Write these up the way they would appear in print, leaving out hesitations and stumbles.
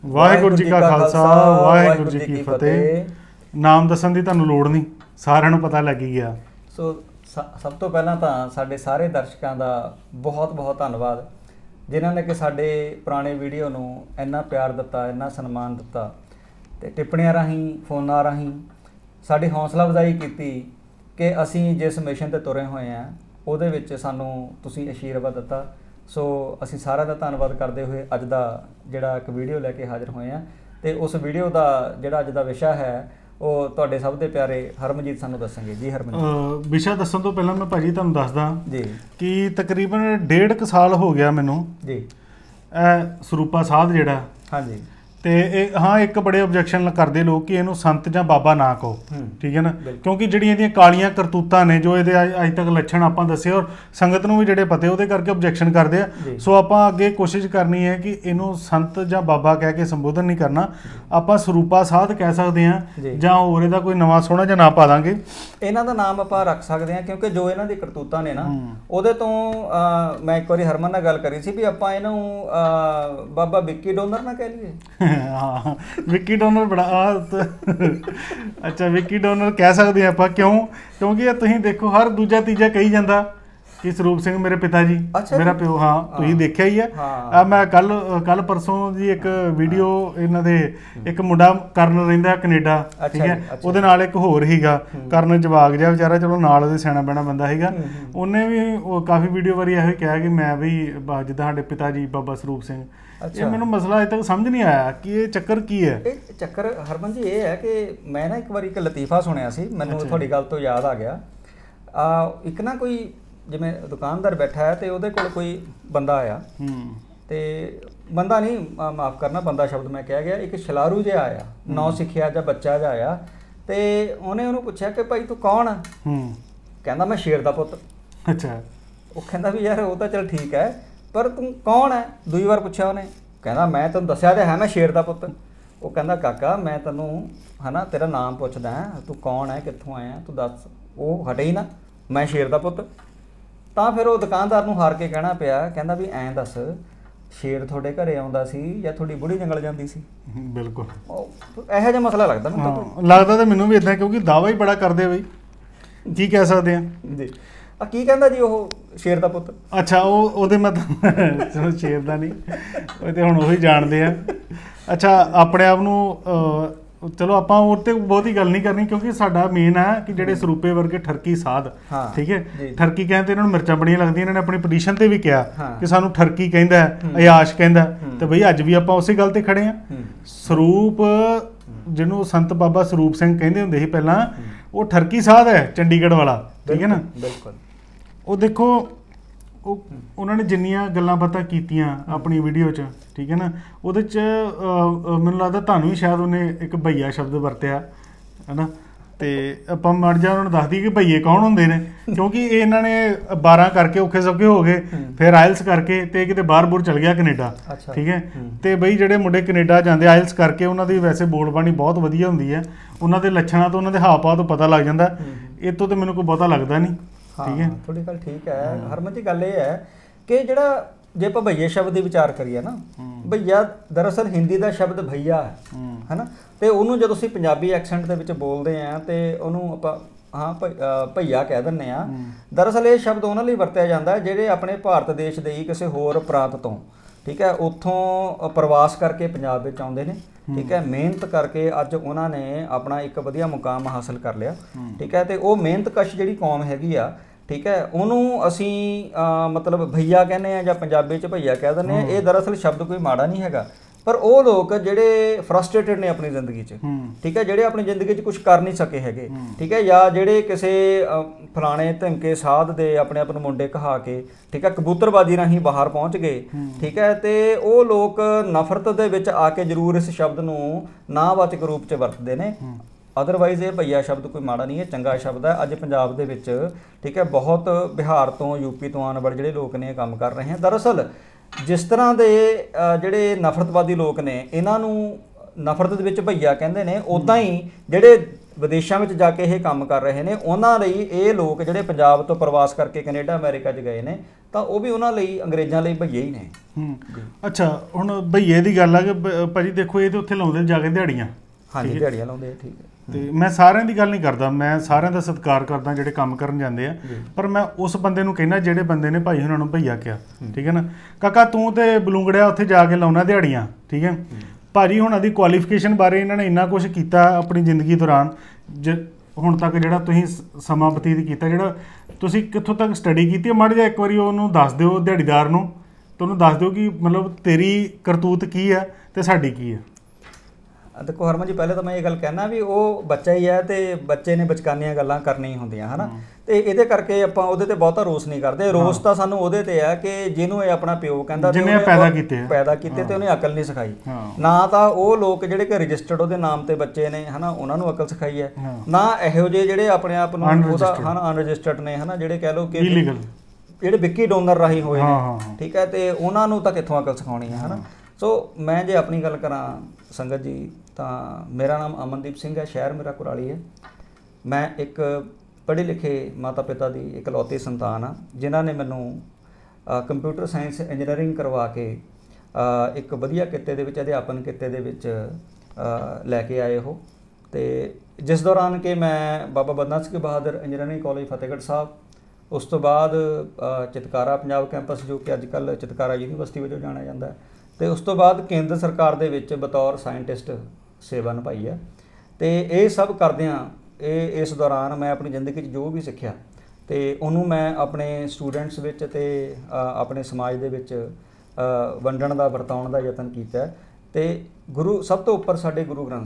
ਵਾਹਿਗੁਰੂ ਜੀ ਕਾ ਖਾਲਸਾ ਵਾਹਿਗੁਰੂ ਜੀ ਕੀ ਫਤਿਹ। ਨਾਮ ਦੱਸਣ ਦੀ ਤੁਹਾਨੂੰ ਲੋੜ ਨਹੀਂ, ਸਾਰਿਆਂ ਨੂੰ ਪਤਾ ਲੱਗ ਹੀ ਗਿਆ। ਸੋ ਸਭ ਤੋਂ ਪਹਿਲਾਂ ਤਾਂ ਸਾਡੇ ਸਾਰੇ ਦਰਸ਼ਕਾਂ ਦਾ ਬਹੁਤ ਬਹੁਤ ਧੰਨਵਾਦ, ਜਿਨ੍ਹਾਂ ਨੇ ਕਿ ਸਾਡੇ ਪੁਰਾਣੇ ਵੀਡੀਓ ਨੂੰ ਇੰਨਾ ਪਿਆਰ ਦਿੱਤਾ, ਇੰਨਾ ਸਨਮਾਨ ਦਿੱਤਾ ਤੇ ਟਿੱਪਣੀਆਂ ਰਾਹੀਂ, ਫੋਨਾਂ ਰਾਹੀਂ ਸਾਡੀ ਹੌਸਲਾ ਅਫਜ਼ਾਈ ਕੀਤੀ ਕਿ ਅਸੀਂ ਜਿਸ ਮਿਸ਼ਨ ਤੇ ਤੁਰੇ ਹੋਏ ਹਾਂ ਉਹਦੇ ਵਿੱਚ ਸਾਨੂੰ ਤੁਸੀਂ ਅਸ਼ੀਰਵਾਦ ਦਿੱਤਾ। ਸੋ ਅਸੀਂ ਸਾਰਿਆਂ ਦਾ ਧੰਨਵਾਦ ਕਰਦੇ ਹੋਏ ਅੱਜ ਦਾ ਜਿਹੜਾ ਇੱਕ ਵੀਡੀਓ ਲੈ ਕੇ ਹਾਜ਼ਰ ਹੋਏ ਹਾਂ ਤੇ ਉਸ ਵੀਡੀਓ ਦਾ ਜਿਹੜਾ ਅੱਜ ਦਾ ਵਿਸ਼ਾ ਹੈ ਉਹ ਤੁਹਾਡੇ ਸਭ ਦੇ ਪਿਆਰੇ ਹਰਮਨਜੀਤ ਸਾਨੂੰ ਦੱਸਣਗੇ। ਜੀ ਹਰਮਨਜੀਤ, ਵਿਸ਼ਾ ਦੱਸਣ ਤੋਂ ਪਹਿਲਾਂ ਮੈਂ ਭਾਜੀ ਤੁਹਾਨੂੰ ਦੱਸਦਾ ਜੀ ਕਿ ਤਕਰੀਬਨ 1.5 ਸਾਲ ਹੋ ਗਿਆ ਮੈਨੂੰ ਜੀ ਇਹ ਸਰੂਪਾ ਸਾਧ ਜਿਹੜਾ ਹਾਂਜੀ ਤੇ ਇਹ ਹਾਂ ਇੱਕ ਬੜੇ ਆਬਜੈਕਸ਼ਨ ਕਰਦੇ ਲੋਕ ਕਿ ਇਹਨੂੰ ਸੰਤ ਜਾਂ ਬਾਬਾ ਨਾ ਕਹੋ, ਠੀਕ ਹੈ ਨਾ, ਕਿਉਂਕਿ ਜਿਹੜੀਆਂ ਇਹਦੀਆਂ ਕਾਲੀਆਂ ਕਰਤੂਤਾਂ ਨੇ ਜੋ ਇਹਦੇ ਅੱਜ ਤੱਕ ਲੱਛਣ ਆਪਾਂ ਦੱਸੇ ਔਰ ਸੰਗਤ ਨੂੰ ਵੀ ਜਿਹੜੇ ਪਤੇ ਉਹਦੇ ਕਰਕੇ ਆਬਜੈਕਸ਼ਨ ਕਰਦੇ ਆ। ਸੋ ਆਪਾਂ ਅੱਗੇ ਕੋਸ਼ਿਸ਼ ਕਰਨੀ ਹੈ ਕਿ ਇਹਨੂੰ ਸੰਤ ਜਾਂ ਬਾਬਾ ਕਹਿ ਕੇ ਸੰਬੋਧਨ ਨਹੀਂ ਕਰਨਾ, ਆਪਾਂ ਸਰੂਪਾ ਸਾਧ ਕਹਿ ਸਕਦੇ ਹਾਂ ਜਾਂ ਹੋਰ ਇਹਦਾ ਕੋਈ ਨਵਾਂ ਸੋਹਣਾ ਜਿਹਾ ਨਾਂ ਪਾ ਦਾਂਗੇ। ਇਹਨਾਂ ਦਾ ਨਾਮ ਆਪਾਂ ਰੱਖ ਸਕਦੇ ਹਾਂ ਕਿਉਂਕਿ ਜੋ ਇਹਨਾਂ ਦੀ ਕਰਤੂਤਾਂ ਨੇ ਨਾ ਉਹਦੇ ਤੋਂ ਮੈਂ ਇੱਕ ਵਾਰੀ ਹਰਮਨ ਨਾਲ ਗੱਲ ਕਰੀ ਸੀ ਵੀ ਆਪਾਂ ਇਹਨੂੰ ਬਾਬਾ ਵਿੱਕੀ ਡੋਨਰ ਨਾ ਕਹਿ ਲਈਏ। ਹਾਂ ਵਿੱਕੀ ਡੋਨਰ ਬੜਾ ਅੱਛਾ ਵਿੱਕੀ ਡੋਨਰ ਕਹਿ ਸਕਦੇ ਆਪਾਂ, ਕਿਉਂਕਿ ਇਹ ਤੁਸੀਂ ਦੇਖੋ ਹਰ ਦੂਜਾ ਤੀਜਾ ਕਹੀ ਜਾਂਦਾ ਕਿ ਸਰੂਪ ਸਿੰਘ ਮੇਰੇ ਪਿਤਾ ਜੀ, ਮੇਰਾ ਪਿਓ। ਹਾਂ ਤੁਸੀਂ ਦੇਖਿਆ ਹੀ ਆ। ਮੈਂ ਕੱਲ ਪਰਸੋਂ ਦੀ ਇੱਕ ਵੀਡੀਓ ਇਹਨਾਂ ਦੇ ਇੱਕ ਮੁੰਡਾ ਕਰਨ ਰਹਿੰਦਾ ਕੈਨੇਡਾ, ਠੀਕ ਹੈ, ਉਹਦੇ ਨਾਲ ਇੱਕ ਹੋਰ ਹੀਗਾ ਕਰਨ ਜਵਾਗ ਜਿਹਾ ਵਿਚਾਰਾ, ਚਲੋ ਨਾਲ ਉਹਦੇ ਸਿਆਣਾ ਬਹਿਣਾ ਬੰਦਾ ਸੀਗਾ, ਉਹਨੇ ਵੀ ਕਾਫੀ ਵੀਡੀਓ ਵਾਰੀ ਇਹੋ ਕਿਹਾ ਕਿ ਮੈਂ ਵੀ ਜਿੱਦਾਂ ਸਾਡੇ ਪਿਤਾ ਜੀ ਬਾਬਾ ਸਰੂਪ ਸਿੰਘ। ਇਹ ਮੈਨੂੰ ਮਸਲਾ ਅਜੇ ਤੱਕ ਸਮਝ ਨਹੀਂ ਆਇਆ ਕਿ ਇਹ ਚੱਕਰ ਕੀ ਹੈ। ਇਹ ਚੱਕਰ ਹਰਮਨ ਜੀ ਇਹ ਹੈ ਕਿ ਮੈਂ ਨਾ ਇੱਕ ਵਾਰੀ ਇੱਕ ਲਤੀਫਾ ਸੁਣਿਆ ਸੀ, ਮੈਨੂੰ ਤੁਹਾਡੀ ਗੱਲ ਤੋਂ ਯਾਦ ਆ ਗਿਆ। ਇੱਕ ਨਾ ਕੋਈ ਜਿਵੇਂ ਦੁਕਾਨਦਾਰ ਬੈਠਾ ਹੈ ਤੇ ਉਹਦੇ ਕੋਲ ਕੋਈ ਬੰਦਾ ਆਇਆ ਤੇ ਬੰਦਾ ਨਹੀਂ, ਮਾਫ ਕਰਨਾ ਬੰਦਾ ਸ਼ਬਦ ਮੈਂ ਕਹਿ ਗਿਆ, ਇੱਕ ਛਲਾਰੂ ਜਿਹਾ ਆਇਆ, ਨੌ ਸਿੱਖਿਆ ਜਾਂ ਬੱਚਾ ਜਿਹਾ ਆਇਆ ਤੇ ਉਹਨੇ ਉਹਨੂੰ ਪੁੱਛਿਆ ਕਿ ਭਾਈ ਤੂੰ ਕੌਣ ਆ? ਕਹਿੰਦਾ ਮੈਂ ਸ਼ੇਰ ਦਾ ਪੁੱਤ। ਅੱਛਾ। ਉਹ ਕਹਿੰਦਾ ਵੀ ਯਾਰ ਉਹ ਤਾਂ ਚਲ ਠੀਕ ਹੈ ਪਰ ਤੂੰ ਕੌਣ ਹੈ? ਦੂਜੀ ਵਾਰ ਪੁੱਛਿਆ ਉਹਨੇ, ਕਹਿੰਦਾ ਮੈਂ ਤੈਨੂੰ ਦੱਸਿਆ ਤਾਂ ਹੈ ਮੈਂ ਸ਼ੇਰ ਦਾ ਪੁੱਤ। ਉਹ ਕਹਿੰਦਾ ਕਾਕਾ ਮੈਂ ਤੈਨੂੰ ਹਨਾ ਤੇਰਾ ਨਾਮ ਪੁੱਛਦਾ, ਤੂੰ ਕੌਣ ਹੈ, ਕਿੱਥੋਂ ਆਇਆ, ਤੂੰ ਦੱਸ। ਉਹ ਹਟੇ ਹੀ ਨਾ, ਮੈਂ ਸ਼ੇਰ ਦਾ ਪੁੱਤ। ਤਾਂ ਫਿਰ ਉਹ ਦੁਕਾਨਦਾਰ ਨੂੰ ਹਾਰ ਕੇ ਕਹਿਣਾ ਪਿਆ, ਕਹਿੰਦਾ ਵੀ ਐਂ ਦੱਸ ਸ਼ੇਰ ਤੁਹਾਡੇ ਘਰੇ ਆਉਂਦਾ ਸੀ ਜਾਂ ਤੁਹਾਡੀ ਬੁੜੀ ਜੰਗਲ ਜਾਂਦੀ ਸੀ? ਬਿਲਕੁਲ ਇਹੋ ਜਿਹਾ ਮਸਲਾ ਲੱਗਦਾ ਮੈਨੂੰ। ਲੱਗਦਾ ਤਾਂ ਮੈਨੂੰ ਵੀ ਇਦਾਂ, ਕਿਉਂਕਿ ਦਾਅਵਾ ਹੀ ਬੜਾ ਕਰਦੇ ਬਈ, ਕੀ ਕਹਿ ਸਕਦੇ ਆ ਜੀ। ਕੀ ਕਹਿੰਦਾ ਜੀ ਉਹ ਸ਼ੇਰ ਦਾ ਪੁੱਤ? ਅੱਛਾ ਉਹਦੇ ਮਤਲਬ ਸ਼ੇਰ ਦਾ ਨਹੀਂ, ਉਹ ਤੇ ਹੁਣ ਉਹੀ ਜਾਣਦੇ ਆ। ਅੱਛਾ ਆਪਣੇ ਆਪ ਨੂੰ ਚਲੋ ਆਪਾਂ ਉਹ ਤੇ ਬਹੁਤੀ ਗੱਲ ਨਹੀਂ ਕਰਨੀ ਕਿਉਂਕਿ ਸਾਡਾ ਮੇਨ ਹੈ ਕਿ ਜਿਹੜੇ ਸਰੂਪੇ ਵਰਗੇ ਠਰਕੀ ਸਾਧ, ਠੀਕ ਹੈ, ਠਰਕੀ ਕਹਿੰਦੇ ਇਹਨਾਂ ਨੂੰ ਮਿਰਚਾਂ ਬੜੀਆਂ ਲੱਗਦੀਆਂ। ਇਹਨਾਂ ਨੇ ਆਪਣੀ ਪੋਜੀਸ਼ਨ ਤੇ ਵੀ ਕਿਹਾ ਕਿ ਸਾਨੂੰ ਠਰਕੀ ਕਹਿੰਦਾ, ਅਯਾਸ਼ ਕਹਿੰਦਾ, ਤੇ ਬਈ ਅੱਜ ਵੀ ਆਪਾਂ ਉਸੇ ਗੱਲ ਤੇ ਖੜੇ ਆ। ਸਰੂਪ ਜਿਹਨੂੰ ਸੰਤ ਬਾਬਾ ਸਰੂਪ ਸਿੰਘ ਕਹਿੰਦੇ ਹੁੰਦੇ ਸੀ ਪਹਿਲਾਂ, ਉਹ ਠਰਕੀ ਸਾਧ ਹੈ ਚੰਡੀਗੜ੍ਹ ਵਾਲਾ, ਠੀਕ ਹੈ ਨਾ। ਬਿਲਕੁਲ। ਉਹ ਦੇਖੋ ਉਹਨਾਂ ਨੇ ਜਿੰਨੀਆਂ ਗੱਲਾਂ ਬਾਤਾਂ ਕੀਤੀਆਂ ਆਪਣੀ ਵੀਡੀਓ 'ਚ, ਠੀਕ ਹੈ ਨਾ, ਉਹਦੇ 'ਚ ਮੈਨੂੰ ਲੱਗਦਾ ਤੁਹਾਨੂੰ ਵੀ ਸ਼ਾਇਦ ਉਹਨੇ ਇੱਕ ਭਈਆ ਸ਼ਬਦ ਵਰਤਿਆ ਹੈ ਨਾ, ਤੇ ਆਪਾਂ ਮੜ ਜਾ ਉਹਨਾਂ ਨੂੰ ਦੱਸਦੀ ਕਿ ਭਈਏ ਕੌਣ ਹੁੰਦੇ ਨੇ, ਕਿਉਂਕਿ ਇਹ ਇਹਨਾਂ ਨੇ 12 ਕਰਕੇ ਔਖੇ ਸੌਖੇ ਹੋ ਗਏ, ਫਿਰ ਆਇਲਸ ਕਰਕੇ ਤੇ ਕਿਤੇ ਬਾਹਰ ਬੂਰ ਚਲ ਗਿਆ ਕੈਨੇਡਾ, ਠੀਕ ਹੈ। ਤੇ ਬਈ ਜਿਹੜੇ ਮੁੰਡੇ ਕੈਨੇਡਾ ਜਾਂਦੇ ਆਇਲਸ ਕਰਕੇ ਉਹਨਾਂ ਦੀ ਵੈਸੇ ਬੋਲਬਾਣੀ ਬਹੁਤ ਵਧੀਆ ਹੁੰਦੀ ਹੈ, ਉਹਨਾਂ ਦੇ ਲੱਛਣਾਂ ਤੋਂ ਉਹਨਾਂ ਦੇ ਹਾਵ ਭਾਵ ਤੋਂ ਪਤਾ ਲੱਗ ਜਾਂਦਾ। ਇਹ ਤੋਂ ਤਾਂ ਮੈਨੂੰ ਕੋਈ ਬਹੁਤਾ ਲੱਗਦਾ ਨਹੀਂ, ਠੀਕ ਹੈ। ਤੁਹਾਡੀ ਗੱਲ ਠੀਕ ਹੈ ਹਰਮਨ ਜੀ। ਗੱਲ ਇਹ ਹੈ ਕਿ ਜਿਹੜਾ ਜੇ ਆਪਾਂ ਭਈਏ ਸ਼ਬਦ ਦੀ ਵਿਚਾਰ ਕਰੀਏ ਨਾ, ਭਈਆ ਦਰਅਸਲ ਹਿੰਦੀ ਦਾ ਸ਼ਬਦ ਭਈਆ ਹੈ ਨਾ, ਤੇ ਉਹਨੂੰ ਜਦੋਂ ਅਸੀਂ ਪੰਜਾਬੀ ਐਕਸੈਂਟ ਦੇ ਵਿੱਚ ਬੋਲਦੇ ਆ ਤੇ ਉਹਨੂੰ ਆਪਾਂ ਭਈਆ ਕਹਿ ਦਿੰਦੇ ਆ। ਦਰਅਸਲ ਇਹ ਸ਼ਬਦ ਉਹਨਾਂ ਲਈ ਵਰਤਿਆ ਜਾਂਦਾ ਜਿਹੜੇ ਆਪਣੇ ਭਾਰਤ ਦੇਸ਼ ਦੇ ਹੀ ਕਿਸੇ ਹੋਰ ਪ੍ਰਾਂਤ ਤੋਂ, ਠੀਕ ਹੈ, ਉੱਥੋਂ ਪ੍ਰਵਾਸ ਕਰਕੇ ਪੰਜਾਬ ਵਿੱਚ ਆਉਂਦੇ ਨੇ, ਠੀਕ ਹੈ, ਮਿਹਨਤ ਕਰਕੇ ਅੱਜ ਉਹਨਾਂ ਨੇ ਆਪਣਾ ਇੱਕ ਵਧੀਆ ਮੁਕਾਮ ਹਾਸਲ ਕਰ ਲਿਆ, ਠੀਕ ਹੈ। ਤੇ ਉਹ ਮਿਹਨਤਕਸ਼ ਜਿਹੜੀ ਕੌਮ ਹੈਗੀ ਆ, ਠੀਕ ਹੈ, ਉਹਨੂੰ ਅਸੀਂ ਮਤਲਬ ਭਈਆ ਕਹਿੰਦੇ ਆ ਜਾਂ ਪੰਜਾਬੀ 'ਚ ਭਈਆ ਕਹਿ ਦਿੰਦੇ ਆ। ਇਹ ਦਰਅਸਲ ਸ਼ਬਦ ਕੋਈ ਮਾੜਾ ਨਹੀਂ ਹੈਗਾ, ਪਰ ਉਹ ਲੋਕ ਜਿਹੜੇ ਫਰਸਟ੍ਰੇਟਡ ਨੇ ਆਪਣੀ ਜ਼ਿੰਦਗੀ 'ਚ, ਠੀਕ ਹੈ, ਜਿਹੜੇ ਆਪਣੀ ਜ਼ਿੰਦਗੀ 'ਚ ਕੁਝ ਕਰ ਨਹੀਂ ਸਕੇ ਹੈਗੇ, ਠੀਕ ਹੈ, ਜਾਂ ਜਿਹੜੇ ਕਿਸੇ ਫਲਾਣੇ ਧਮਕੇ ਸਾਧ ਦੇ ਆਪਣੇ ਆਪ ਨੂੰ ਮੁੰਡੇ ਕਹਾ ਕੇ, ਠੀਕ ਹੈ, ਕਬੂਤਰਬਾਜ਼ੀ ਰਾਹੀਂ ਬਾਹਰ ਪਹੁੰਚ ਗਏ, ਠੀਕ ਹੈ, ਤੇ ਉਹ ਲੋਕ ਨਫ਼ਰਤ ਦੇ ਵਿੱਚ ਆ ਕੇ ਜ਼ਰੂਰ ਇਸ ਸ਼ਬਦ ਨੂੰ ਨਾਵਾਚਕ ਰੂਪ 'ਚ ਵਰਤਦੇ ਨੇ। ਅਦਰਵਾਈਜ਼ ਇਹ ਭਈਆ ਸ਼ਬਦ ਕੋਈ ਮਾੜਾ ਨਹੀਂ ਹੈ, ਚੰਗਾ ਸ਼ਬਦ ਹੈ। ਅੱਜ ਪੰਜਾਬ ਦੇ ਵਿੱਚ, ਠੀਕ ਹੈ, ਬਹੁਤ ਬਿਹਾਰ ਤੋਂ ਯੂਪੀ ਤੋਂ ਆਉਣ ਵਾਲੇ ਜਿਹੜੇ ਲੋਕ ਨੇ ਇਹ ਕੰਮ ਕਰ ਰਹੇ ਹਨ। ਦਰਅਸਲ ਜਿਸ ਤਰ੍ਹਾਂ ਦੇ ਜਿਹੜੇ ਨਫ਼ਰਤਵਾਦੀ ਲੋਕ ਨੇ ਇਹਨਾਂ ਨੂੰ ਨਫ਼ਰਤ ਦੇ ਵਿੱਚ ਭਈਆ ਕਹਿੰਦੇ ਨੇ, ਉੱਦਾਂ ਹੀ ਜਿਹੜੇ ਵਿਦੇਸ਼ਾਂ ਵਿੱਚ ਜਾ ਕੇ ਇਹ ਕੰਮ ਕਰ ਰਹੇ ਨੇ ਉਹਨਾਂ ਲਈ ਇਹ ਲੋਕ ਜਿਹੜੇ ਪੰਜਾਬ ਤੋਂ ਪ੍ਰਵਾਸ ਕਰਕੇ ਕੈਨੇਡਾ ਅਮਰੀਕਾ 'ਚ ਗਏ ਨੇ ਤਾਂ ਉਹ ਵੀ ਉਹਨਾਂ ਲਈ ਅੰਗਰੇਜ਼ਾਂ ਲਈ ਭਈਏ ਹੀ ਨੇ। ਅੱਛਾ, ਹੁਣ ਭਈਏ ਦੀ ਗੱਲ ਆ ਕਿ ਭਾਜੀ ਦੇਖੋ ਇਹ ਤੇ ਉੱਥੇ ਲਾਉਂਦੇ ਜਾ ਕੇ ਦਿਹਾੜੀਆਂ। ਹਾਂਜੀ, ਦਿਹਾੜੀਆਂ ਲਾਉਂਦੇ ਆ, ਠੀਕ ਹੈ। ਤੇ ਮੈਂ ਸਾਰਿਆਂ ਦੀ ਗੱਲ ਨਹੀਂ ਕਰਦਾ, ਮੈਂ ਸਾਰਿਆਂ ਦਾ ਸਤਿਕਾਰ ਕਰਦਾ ਜਿਹੜੇ ਕੰਮ ਕਰਨ ਜਾਂਦੇ ਆ, ਪਰ ਮੈਂ ਉਸ ਬੰਦੇ ਨੂੰ ਕਹਿੰਦਾ ਜਿਹੜੇ ਬੰਦੇ ਨੇ ਭਾਈ ਉਹਨਾਂ ਨੂੰ ਭਈਆ ਕਿਹਾ, ਠੀਕ ਹੈ ਨਾ। ਕਾਕਾ ਤੂੰ ਤੇ ਬਲੂੰਗੜਿਆ ਉੱਥੇ ਜਾ ਕੇ ਲਾਉਣਾ ਦਿਹਾੜੀਆਂ, ਠੀਕ ਹੈ। ਭਾਜੀ ਹੁਣਾਂ ਦੀ ਕੁਆਲੀਫਿਕੇਸ਼ਨ ਬਾਰੇ ਇਹਨਾਂ ਨੇ ਇੰਨਾ ਕੁਝ ਕੀਤਾ ਆਪਣੀ ਜ਼ਿੰਦਗੀ ਦੌਰਾਨ, ਹੁਣ ਤੱਕ ਜਿਹੜਾ ਤੁਸੀਂ ਸਮਾਂ ਬਤੀਤ ਕੀਤਾ, ਜਿਹੜਾ ਤੁਸੀਂ ਕਿੱਥੋਂ ਤੱਕ ਸਟੱਡੀ ਕੀਤੀ ਹੈ, ਮਾੜਾ ਜਿਹਾ ਇੱਕ ਵਾਰੀ ਉਹਨੂੰ ਦੱਸ ਦਿਓ ਦਿਹਾੜੀਦਾਰ ਨੂੰ, ਤੇ ਉਹਨੂੰ ਦੱਸ ਦਿਓ ਕਿ ਮਤਲਬ ਤੇਰੀ ਕਰਤੂਤ ਕੀ ਹੈ ਤੇ ਸਾਡੀ ਕੀ ਹੈ। ਦੇਖੋ ਹਰਮਨ ਜੀ, ਪਹਿਲੇ ਤਾਂ ਮੈਂ ਇਹ ਗੱਲ ਕਹਿਣਾ ਵੀ ਉਹ ਬੱਚਾ ਹੀ ਹੈ ਤੇ ਬੱਚੇ ਨੇ ਬਚਕਾਨੀਆਂ ਗੱਲਾਂ ਕਰਨੀਆਂ ਹੁੰਦੀਆਂ ਹੈ ਨਾ, ਤੇ ਇਹਦੇ ਕਰਕੇ ਆਪਾਂ ਉਹਦੇ ਤੇ ਬਹੁਤਾ ਰੋਸ ਨਹੀਂ ਕਰਦੇ। ਰੋਸ ਤਾਂ ਸਾਨੂੰ ਉਹਦੇ ਤੇ ਆ ਕਿ ਜਿਹਨੂੰ ਇਹ ਆਪਣਾ ਪਿਓ ਕਹਿੰਦਾ ਜਿਹਨੇ ਪੈਦਾ ਕੀਤੇ ਤੇ ਉਹਨੇ ਅਕਲ ਨਹੀਂ ਸਿਖਾਈ। ਨਾ ਤਾਂ ਉਹ ਲੋਕ ਜਿਹੜੇ ਕਿ ਰਜਿਸਟਰਡ ਉਹਦੇ ਨਾਮ ਤੇ ਬੱਚੇ ਨੇ ਹਨਾ, ਉਹਨਾਂ ਨੂੰ ਅਕਲ ਸਿਖਾਈ ਹੈ, ਨਾ ਇਹੋ ਜਿਹੇ ਜਿਹੜੇ ਆਪਣੇ ਆਪ ਨੂੰ ਉਹਦਾ ਅਨਰਜਿਸਟਰਡ ਨੇ ਹਨਾ, ਜਿਹੜੇ ਕਹਿ ਲਓ ਕਿ ਜਿਹੜੇ ਵਿੱਕੀ ਡੋਨਰ ਰਾਹੀਂ ਹੋਏ ਨੇ, ਠੀਕ ਹੈ, ਤੇ ਉਹਨਾਂ ਨੂੰ ਤਾਂ ਕਿੱਥੋਂ ਅਕਲ ਸਿਖਾਉਣੀ ਹੈ ਹਨਾ। ਸੋ ਮੈਂ ਜੇ ਆਪਣੀ ਗੱਲ ਕਰਾਂ ਸੰਗਤ ਜੀ, ਤਾਂ ਮੇਰਾ ਨਾਮ ਅਮਨਦੀਪ ਸਿੰਘ ਹੈ, ਸ਼ਹਿਰ ਮੇਰਾ ਕੁਰਾਲੀ ਹੈ। ਮੈਂ ਇੱਕ ਪੜ੍ਹੇ ਲਿਖੇ ਮਾਤਾ ਪਿਤਾ ਦੀ ਇਕਲੌਤੀ ਸੰਤਾਨ ਆ, ਜਿਨ੍ਹਾਂ ਨੇ ਮੈਨੂੰ ਕੰਪਿਊਟਰ ਸਾਇੰਸ ਇੰਜੀਨੀਅਰਿੰਗ ਕਰਵਾ ਕੇ ਇੱਕ ਵਧੀਆ ਕਿੱਤੇ ਦੇ ਵਿੱਚ, ਅਧਿਆਪਨ ਕਿੱਤੇ ਦੇ ਵਿੱਚ ਲੈ ਕੇ ਆਏ ਉਹ। ਤੇ ਜਿਸ ਦੌਰਾਨ ਕਿ ਮੈਂ ਬਾਬਾ ਬੰਦਾ ਸਿੰਘ ਬਹਾਦਰ ਇੰਜੀਨੀਅਰਿੰਗ ਕਾਲਜ ਫਤਿਹਗੜ੍ਹ ਸਾਹਿਬ, ਉਸ ਤੋਂ ਬਾਅਦ ਚਿਤਕਾਰਾ ਪੰਜਾਬ ਕੈਂਪਸ ਜੋ ਕਿ ਅੱਜ ਕੱਲ੍ਹ ਚਿਤਕਾਰਾ ਯੂਨੀਵਰਸਿਟੀ ਵਜੋਂ ਜਾਣਿਆ ਜਾਂਦਾ ਹੈ, ਤੇ ਉਸ ਤੋਂ ਬਾਅਦ ਕੇਂਦਰ ਸਰਕਾਰ ਦੇ ਵਿੱਚ ਬਤੌਰ ਸਾਇੰਟਿਸਟ ਸੇਵਾ ਨਿਭਾਈ ਹੈ। ਤੇ ਇਹ ਸਭ ਕਰਦਿਆਂ ਇਸ ਦੌਰਾਨ ਮੈਂ ਆਪਣੀ ਜ਼ਿੰਦਗੀ 'ਚ ਜੋ ਵੀ ਸਿੱਖਿਆ ਤੇ ਉਹਨੂੰ ਮੈਂ ਆਪਣੇ ਸਟੂਡੈਂਟਸ ਵਿੱਚ ਤੇ ਆਪਣੇ ਸਮਾਜ ਦੇ ਵਿੱਚ ਵੰਡਣ ਦਾ, ਵਰਤਾਉਣ ਦਾ ਯਤਨ ਕੀਤਾ। ਤੇ ਗੁਰੂ ਸਭ ਤੋਂ ਉੱਪਰ ਸਾਡੇ ਗੁਰੂ ਗ੍ਰੰਥ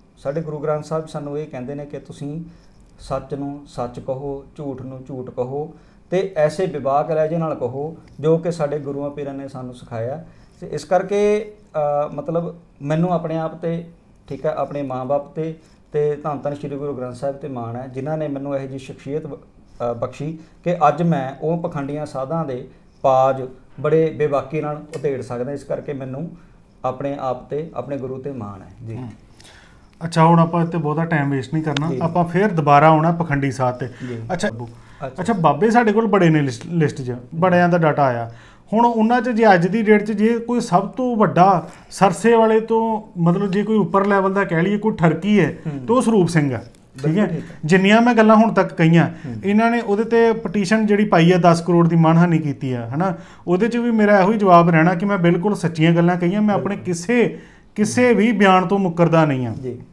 ਸਾਹਿਬ ਸਾਨੂੰ ਇਹ ਕਹਿੰਦੇ ਨੇ ਕਿ ਤੁਸੀਂ ਸੱਚ ਨੂੰ ਸੱਚ ਕਹੋ, ਝੂਠ ਨੂੰ ਝੂਠ ਕਹੋ, ਤੇ ਐਸੇ ਵਿਵਾਕ ਲਹਿਜੇ ਨਾਲ ਕਹੋ ਜੋ ਕਿ ਸਾਡੇ ਗੁਰੂਆਂ ਪੀਰਾਂ ਨੇ ਸਾਨੂੰ ਸਿਖਾਇਆ। ਤੇ ਇਸ ਕਰਕੇ ਮਤਲਬ ਮੈਨੂੰ ਆਪਣੇ ਆਪ ਤੇ, ਠੀਕ ਹੈ, ਆਪਣੇ ਮਾਂ-ਬਾਪ ਤੇ ਧੰਨ ਧੰਨ ਸ਼੍ਰੀ ਗੁਰੂ ਗ੍ਰੰਥ ਸਾਹਿਬ ਤੇ ਮਾਣ ਹੈ, ਜਿਨ੍ਹਾਂ ਨੇ ਮੈਨੂੰ ਇਹੋ ਜਿਹੀ ਸ਼ਖਸੀਅਤ ਬਖਸ਼ੀ ਕਿ ਅੱਜ ਮੈਂ ਉਹ ਪਖੰਡੀਆਂ ਸਾਧਾਂ ਦੇ ਪਾਜ ਬੜੇ ਬੇਬਾਕੀ ਨਾਲ ਉਧੇੜ ਸਕਦਾ। ਇਸ ਕਰਕੇ ਮੈਨੂੰ ਆਪਣੇ ਆਪ ਤੇ, ਆਪਣੇ ਗੁਰੂ ਤੇ ਮਾਣ ਹੈ ਜੀ। ਅੱਛਾ, ਹੁਣ ਆਪਾਂ ਇੱਥੇ ਬਹੁਤਾ ਟਾਈਮ ਵੇਸਟ ਨਹੀਂ ਕਰਨਾ, ਆਪਾਂ ਫਿਰ ਦੁਬਾਰਾ ਆਉਣਾ ਪਖੰਡੀ ਸਾਧ ਤੇ। ਅੱਛਾ, ਬਾਬੇ ਸਾਡੇ ਕੋਲ ਬੜੇ ਨੇ ਲਿਸਟ 'ਚ, ਬੜਿਆਂ ਦਾ ਡਾਟਾ ਆਇਆ। ਹੁਣ ਉਹਨਾਂ 'ਚ ਜੇ ਅੱਜ ਦੀ ਡੇਟ 'ਚ ਜੇ ਕੋਈ ਸਭ ਤੋਂ ਵੱਡਾ ਸਰਸੇ ਵਾਲੇ ਤੋਂ, ਮਤਲਬ ਜੇ ਕੋਈ ਉੱਪਰ ਲੈਵਲ ਦਾ ਕਹਿ ਲਈਏ ਕੋਈ ਠਰਕੀ ਹੈ, ਤਾਂ ਉਹ ਸਰੂਪ ਸਿੰਘ ਹੈ, ਠੀਕ ਹੈ। ਜਿੰਨੀਆਂ ਮੈਂ ਗੱਲਾਂ ਹੁਣ ਤੱਕ ਕਹੀਆਂ, ਇਹਨਾਂ ਨੇ ਉਹਦੇ ਤੇ ਪਟੀਸ਼ਨ ਜਿਹੜੀ ਪਾਈ ਹੈ 10 ਕਰੋੜ ਦੀ ਮਾਨਹਾਨੀ ਕੀਤੀ ਹੈ ਹਨਾ, ਉਹਦੇ 'ਚ ਵੀ ਮੇਰਾ ਇਹੋ ਹੀ ਜਵਾਬ ਰਹਿਣਾ ਕਿ ਮੈਂ ਬਿਲਕੁਲ ਸੱਚੀਆਂ ਗੱਲਾਂ ਕਹੀਆਂ, ਮੈਂ ਆਪਣੇ ਕਿਸੇ ਵੀ ਬਿਆਨ ਤੋਂ ਮੁੱਕਰਦਾ ਨਹੀਂ ਹਾਂ ਜੀ।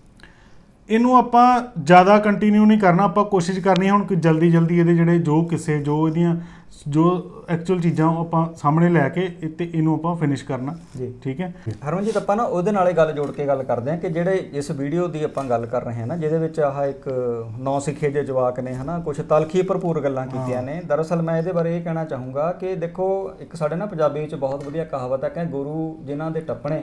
ਇਹਨੂੰ ਆਪਾਂ ਜ਼ਿਆਦਾ ਕੰਟੀਨਿਊ ਨਹੀਂ ਕਰਨਾ, ਆਪਾਂ ਕੋਸ਼ਿਸ਼ ਕਰਨੀ ਹੈ ਹੁਣ ਕਿ ਜਲਦੀ ਇਹਦੇ ਜਿਹੜੇ ਜੋ ਕਿਸੇ ਜੋ ਇਹਦੀਆਂ ਜੋ ਐਕਚੁਅਲ ਚੀਜ਼ਾਂ ਆਪਾਂ ਸਾਹਮਣੇ ਲੈ ਕੇ ਤੇ ਇਹਨੂੰ ਆਪਾਂ ਫਿਨਿਸ਼ ਕਰਨਾ ਜੀ, ਠੀਕ ਹੈ। ਹਰਮਨ ਜੀ, ਆਪਾਂ ਨਾ ਉਹਦੇ ਨਾਲੇ ਗੱਲ ਜੋੜ ਕੇ ਗੱਲ ਕਰਦੇ ਹਾਂ ਕਿ ਜਿਹੜੇ ਇਸ ਵੀਡੀਓ ਦੀ ਆਪਾਂ ਗੱਲ ਕਰ ਰਹੇ ਹਾਂ ਨਾ, ਜਿਹਦੇ ਵਿੱਚ ਆਹ ਇੱਕ 9 ਸਿੱਖੇ ਜੇ ਜਵਾਕ ਨੇ ਹਨਾ, ਕੁਝ ਤਲਖੀ ਭਰਪੂਰ ਗੱਲਾਂ ਕੀਤੀਆਂ ਨੇ। ਦਰਅਸਲ ਮੈਂ ਇਹਦੇ ਬਾਰੇ ਇਹ ਕਹਿਣਾ ਚਾਹੂੰਗਾ ਕਿ ਦੇਖੋ, ਇੱਕ ਸਾਡੇ ਨਾ ਪੰਜਾਬੀ ਵਿੱਚ ਬਹੁਤ ਵਧੀਆ ਕਹਾਵਤ ਹੈ ਕਿ ਗੁਰੂ ਜਿਨ੍ਹਾਂ ਦੇ ਟੱਪਣੇ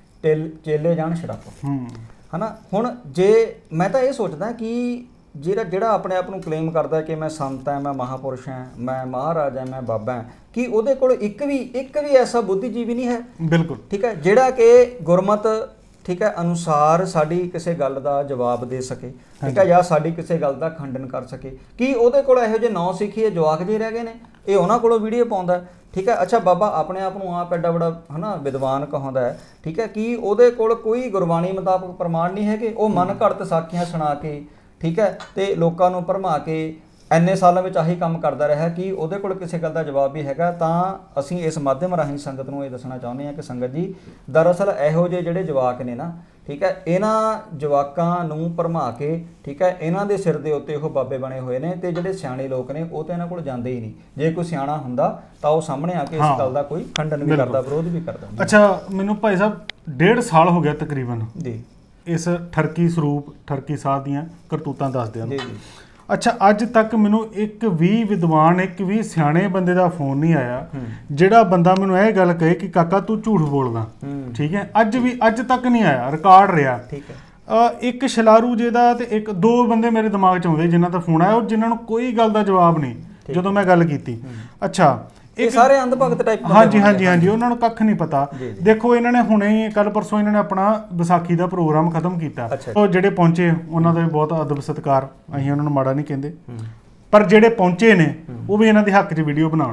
ਚੇਲੇ ਜਾਣ ਛੜਾਪੋ ਹਨਾ। ਹੁਣ ਜੇ ਮੈਂ ਤਾਂ ਇਹ ਸੋਚਦਾ ਕਿ ਜਿਹੜਾ ਆਪਣੇ ਆਪ ਨੂੰ ਕਲੇਮ ਕਰਦਾ ਕਿ ਮੈਂ ਸੰਤ ਹਾਂ, ਮੈਂ ਮਹਾਂਪੁਰਸ਼ ਹਾਂ, ਮੈਂ ਮਹਾਰਾਜ ਹਾਂ, ਮੈਂ ਬਾਬਾ ਹਾਂ, ਕਿ ਉਹਦੇ ਕੋਲ ਇੱਕ ਵੀ ਐਸਾ ਬੁੱਧੀਜੀਵੀ ਨਹੀਂ ਹੈ, ਬਿਲਕੁਲ ਠੀਕ ਹੈ, ਜਿਹੜਾ ਕਿ ਗੁਰਮਤ, ਠੀਕ ਹੈ, ਅਨੁਸਾਰ ਸਾਡੀ ਕਿਸੇ ਗੱਲ ਦਾ ਜਵਾਬ ਦੇ ਸਕੇ, ਠੀਕ ਹੈ, ਜਾਂ ਸਾਡੀ ਕਿਸੇ ਗੱਲ ਦਾ ਖੰਡਨ ਕਰ ਸਕੇ। ਕਿ ਉਹਦੇ ਕੋਲ ਇਹੋ ਜਿਹੇ 9 ਸਿੱਖੀਏ ਜਵਾਕ ਜਿਹੇ ਰਹਿ ਗਏ ਨੇ, ਇਹ ਉਹਨਾਂ ਕੋਲੋਂ ਵੀਡੀਓ ਪਾਉਂਦਾ, ਠੀਕ ਹੈ। ਅੱਛਾ, ਬਾਬਾ ਆਪਣੇ ਆਪ ਨੂੰ ਆਪ ਐਡਾ ਬੜਾ ਹਨਾ ਵਿਦਵਾਨ ਕਹਾਉਂਦਾ ਹੈ, ਠੀਕ ਹੈ, ਕਿ ਉਹਦੇ ਕੋਲ ਕੋਈ ਗੁਰਬਾਣੀ ਮੁਤਾਬਕ ਪ੍ਰਮਾਣ ਨਹੀਂ ਹੈਗੇ। ਉਹ ਮਨ ਘੜਤ ਸਾਖੀਆਂ ਸੁਣਾ ਕੇ, ਠੀਕ ਹੈ, ਤੇ ਲੋਕਾਂ ਨੂੰ ਭਰਮਾ ਕੇ ਇੰਨੇ ਸਾਲਾਂ ਵਿੱਚ ਆਹੀ ਕੰਮ ਕਰਦਾ ਰਿਹਾ ਕਿ ਉਹਦੇ ਕੋਲ ਕਿਸੇ ਗੱਲ ਦਾ ਜਵਾਬ ਵੀ ਹੈਗਾ। ਤਾਂ ਅਸੀਂ ਇਸ ਮਾਧਿਅਮ ਰਾਹੀਂ ਸੰਗਤ ਨੂੰ ਇਹ ਦੱਸਣਾ ਚਾਹੁੰਦੇ ਹਾਂ ਕਿ ਸੰਗਤ ਜੀ, ਦਰਅਸਲ ਇਹੋ ਜਿਹੇ ਜਿਹੜੇ ਜਵਾਕ ਨੇ ਨਾ, ਠੀਕ ਹੈ, ਇਹਨਾਂ ਜਵਾਕਾਂ ਨੂੰ ਭਰਮਾ ਕੇ, ਠੀਕ ਹੈ, ਇਹਨਾਂ ਦੇ ਸਿਰ ਦੇ ਉੱਤੇ ਉਹ ਬਾਬੇ ਬਣੇ ਹੋਏ ਨੇ। ਤੇ ਜਿਹੜੇ ਸਿਆਣੇ ਲੋਕ ਨੇ ਉਹ ਤਾਂ ਇਹਨਾਂ ਕੋਲ ਜਾਂਦੇ ਹੀ ਨਹੀਂ। ਜੇ ਕੋਈ ਸਿਆਣਾ ਹੁੰਦਾ ਤਾਂ ਉਹ ਸਾਹਮਣੇ ਆ ਕੇ ਇਸ ਗੱਲ ਦਾ ਕੋਈ ਖੰਡਨ ਵੀ ਕਰਦਾ, ਵਿਰੋਧ ਵੀ ਕਰਦਾ। ਅੱਛਾ, ਮੈਨੂੰ ਭਾਈ ਸਾਹਿਬ 1.5 ਸਾਲ ਹੋ ਗਿਆ ਤਕਰੀਬਨ ਜੀ ਇਸ ਠਰਕੀ ਸਾਧ ਦੀਆਂ ਕਰਤੂਤਾਂ ਦੱਸਦੇ ਹਨ। ਅੱਛਾ, ਅੱਜ ਤੱਕ ਮੈਨੂੰ ਇੱਕ ਵੀ ਵਿਦਵਾਨ, ਇੱਕ ਵੀ ਸਿਆਣੇ ਬੰਦੇ ਦਾ ਫੋਨ ਨਹੀਂ ਆਇਆ ਜਿਹੜਾ ਬੰਦਾ ਮੈਨੂੰ ਇਹ ਗੱਲ ਕਹੇ ਕਿ ਕਾਕਾ ਤੂੰ ਝੂਠ ਬੋਲਦਾ, ਠੀਕ ਹੈ। ਅੱਜ ਤੱਕ ਨਹੀਂ ਆਇਆ, ਰਿਕਾਰਡ ਰਿਹਾ, ਠੀਕ ਹੈ। ਇੱਕ ਸ਼ਲਾਰੂ ਜੇ ਦਾ ਤੇ ਇੱਕ 2 ਬੰਦੇ ਮੇਰੇ ਦਿਮਾਗ 'ਚ ਆਉਂਦੇ ਜਿਨ੍ਹਾਂ ਦਾ ਫੋਨ ਆਇਆ, ਉਹ ਜਿਨ੍ਹਾਂ ਨੂੰ ਕੋਈ ਗੱਲ ਦਾ ਜਵਾਬ ਨਹੀਂ ਜਦੋਂ ਮੈਂ ਗੱਲ ਕੀਤੀ। ਅੱਛਾ, ਇਹ ਸਾਰੇ ਅੰਧ ਭਗਤ ਟਾਈਪ, ਹਾਂਜੀ, ਉਹਨਾਂ ਨੂੰ ਕੱਖ ਨਹੀਂ ਪਤਾ। ਦੇਖੋ, ਇਹਨਾਂ ਨੇ ਹੁਣੇ ਹੀ ਕੱਲ ਪਰਸੋਂ ਇਹਨਾਂ ਨੇ ਆਪਣਾ ਵਿਸਾਖੀ ਦਾ ਪ੍ਰੋਗਰਾਮ ਖਤਮ ਕੀਤਾ। ਉਹ ਜਿਹੜੇ ਪਹੁੰਚੇ ਉਹਨਾਂ ਦਾ ਵੀ ਬਹੁਤ ਅਦਬ ਸਤਿਕਾਰ, ਅਸੀਂ ਉਹਨਾਂ ਨੂੰ ਮਾੜਾ ਨਹੀਂ ਕਹਿੰਦੇ, ਪਰ ਜਿਹੜੇ ਪਹੁੰਚੇ ਨੇ ਉਹ ਵੀ ਇਹਨਾਂ ਦੇ ਹੱਕ 'ਚ ਵੀਡੀਓ ਬਣਾਉਣ,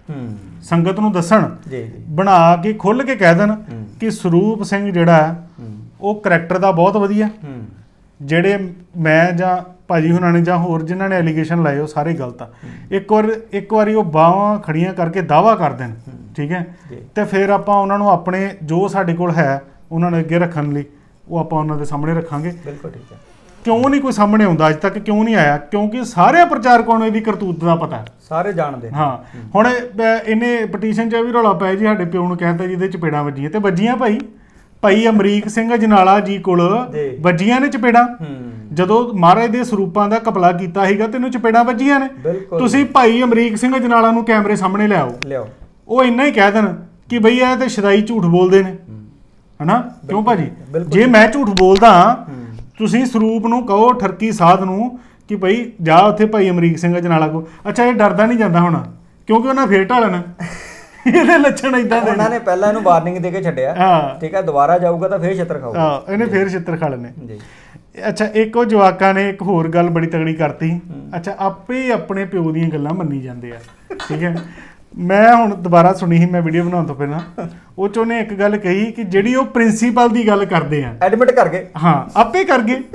ਸੰਗਤ ਨੂੰ ਦੱਸਣ, ਬਣਾ ਕੇ ਖੁੱਲ ਕੇ ਕਹਿ ਦੇਣ ਕਿ ਸਰੂਪ ਸਿੰਘ ਜਿਹੜਾ ਉਹ ਕਰੈਕਟਰ ਦਾ ਬਹੁਤ ਵਧੀਆ, ਜਿਹੜੇ ਮੈਂ ਜਾਂ ਭਾਜੀ ਹੁਣਾਂ ਨੇ ਜਾਂ ਹੋਰ ਜਿਨ੍ਹਾਂ ਨੇ ਐਲੀਗੇਸ਼ਨ ਲਾਏ ਉਹ ਸਾਰੇ ਗਲਤ ਆ। ਇੱਕ ਵਾਰੀ ਉਹ ਬਾਹਾਂ ਖੜੀਆਂ ਕਰਕੇ ਦਾਅਵਾ ਕਰ ਦੇਣ, ਠੀਕ ਹੈ, ਤੇ ਫਿਰ ਆਪਾਂ ਉਹਨਾਂ ਨੂੰ ਆਪਣੇ ਜੋ ਸਾਡੇ ਕੋਲ ਹੈ ਉਹਨਾਂ ਨੂੰ ਅੱਗੇ ਰੱਖਣ ਲਈ ਉਹ ਆਪਾਂ ਉਹਨਾਂ ਦੇ ਸਾਹਮਣੇ ਰੱਖਾਂਗੇ। ਬਿਲਕੁਲ ਠੀਕ ਹੈ। ਕਿਉਂ ਨਹੀਂ ਕੋਈ ਸਾਹਮਣੇ ਆਉਂਦਾ ਅੱਜ ਤੱਕ, ਕਿਉਂ ਨਹੀਂ ਆਇਆ? ਕਿਉਂਕਿ ਸਾਰੇ ਪ੍ਰਚਾਰਕਾਂ ਨੂੰ ਇਹਦੀ ਕਰਤੂਤ ਦਾ ਪਤਾ, ਸਾਰੇ ਜਾਣਦੇ। ਹਾਂ, ਹੁਣ ਇਹਨੇ ਪਟੀਸ਼ਨ 'ਚ ਵੀ ਰੌਲਾ ਪਾਇਆ ਜੀ ਸਾਡੇ ਪਿਓ ਨੂੰ ਕਹਿੰਦਾ ਜਿਹਦੇ ਚਪੇੜਾਂ ਵੱਜੀਆਂ, ਤੇ ਵੱਜੀਆਂ ਭਾਈ ਅਮਰੀਕ ਸਿੰਘ ਅਜਨਾਲਾ ਜੀ ਕੋਲ ਵੱਜੀਆਂ ਨੇ ਚਪੇੜਾਂ। ਜਦੋਂ ਮਹਾਰਾਜ ਦੇ ਸਰੂਪਾਂ ਦਾ ਕਪਲਾ ਕੀਤਾ ਸੀਗਾ ਤੈਨੂੰ ਚਪੇੜਾਂ ਵੱਜੀਆਂ ਨੇ। ਤੁਸੀਂ ਭਾਈ ਅਮਰੀਕ ਸਿੰਘ ਅਜਨਾਲਾ ਨੂੰ ਕੈਮਰੇ ਸਾਹਮਣੇ ਲਿਆਓ, ਉਹ ਇੰਨਾ ਹੀ ਕਹਿ ਦੇਣ ਕਿ ਬਈ ਇਹ ਤੇ ਸ਼ਦਾਈ ਝੂਠ ਬੋਲਦੇ ਨੇ, ਹਨਾ? ਕਿਉਂ ਭਾਜੀ? ਜੇ ਮੈਂ ਝੂਠ ਬੋਲਦਾ ਤੁਸੀਂ ਸਰੂਪ ਨੂੰ ਕਹੋ, ਠਰਕੀ ਸਾਧ ਨੂੰ ਕਿ ਭਾਈ ਜਾ ਉੱਥੇ ਭਾਈ ਅਮਰੀਕ ਸਿੰਘ ਅਜਨਾਲਾ ਕੋ। ਅੱਛਾ, ਇਹ ਡਰਦਾ ਨਹੀਂ ਜਾਂਦਾ ਹੁਣ ਕਿਉਂਕਿ ਉਹਨਾਂ ਫੇਰ ਢਾਲਣਾ ਇਹਦੇ ਲੱਛਣ ਇਦਾਂ ਦੇ। ਉਹਨਾਂ ਨੇ ਪਹਿਲਾਂ ਇਹਨੂੰ ਵਾਰਨਿੰਗ ਦੇ ਕੇ ਛੱਡਿਆ, ਠੀਕ ਹੈ, ਦੁਬਾਰਾ ਜਾਊਗਾ ਤਾਂ ਫੇਰ ਛਿੱਤਰ ਖਾਊਗਾ। ਇਹਨੇ ਫੇਰ ਛਿੱਤਰ ਖਾ ਲੈਣੇ ਜੀ। ਅੱਛਾ, ਇੱਕ ਉਹ ਜਵਾਕਾਂ ਨੇ ਇੱਕ ਹੋਰ ਗੱਲ ਬੜੀ ਤਗੜੀ ਕਰਤੀ। ਅੱਛਾ, ਆਪੇ ਆਪਣੇ ਪਿਓ ਦੀਆਂ ਗੱਲਾਂ ਮੰਨੀ ਜਾਂਦੇ ਆ, ਠੀਕ ਹੈ। ਮੈਂ ਹੁਣ ਦੁਬਾਰਾ ਸੁਣੀ ਸੀ, ਮੈਂ ਵੀਡੀਓ ਬਣਾਉਣ ਤੋਂ ਪਹਿਲਾਂ, ਉਹ 'ਚ ਉਹਨੇ ਇੱਕ ਗੱਲ ਕਹੀ ਕਿ ਜਿਹੜੀ ਉਹ ਪ੍ਰਿੰਸੀਪਲ ਦੀ ਗੱਲ ਕਰਦੇ ਆ, ਐਡਮਿਟ ਕਰ ਗਏ, ਹਾਂ ਆਪੇ ਕਰ ਗਏ।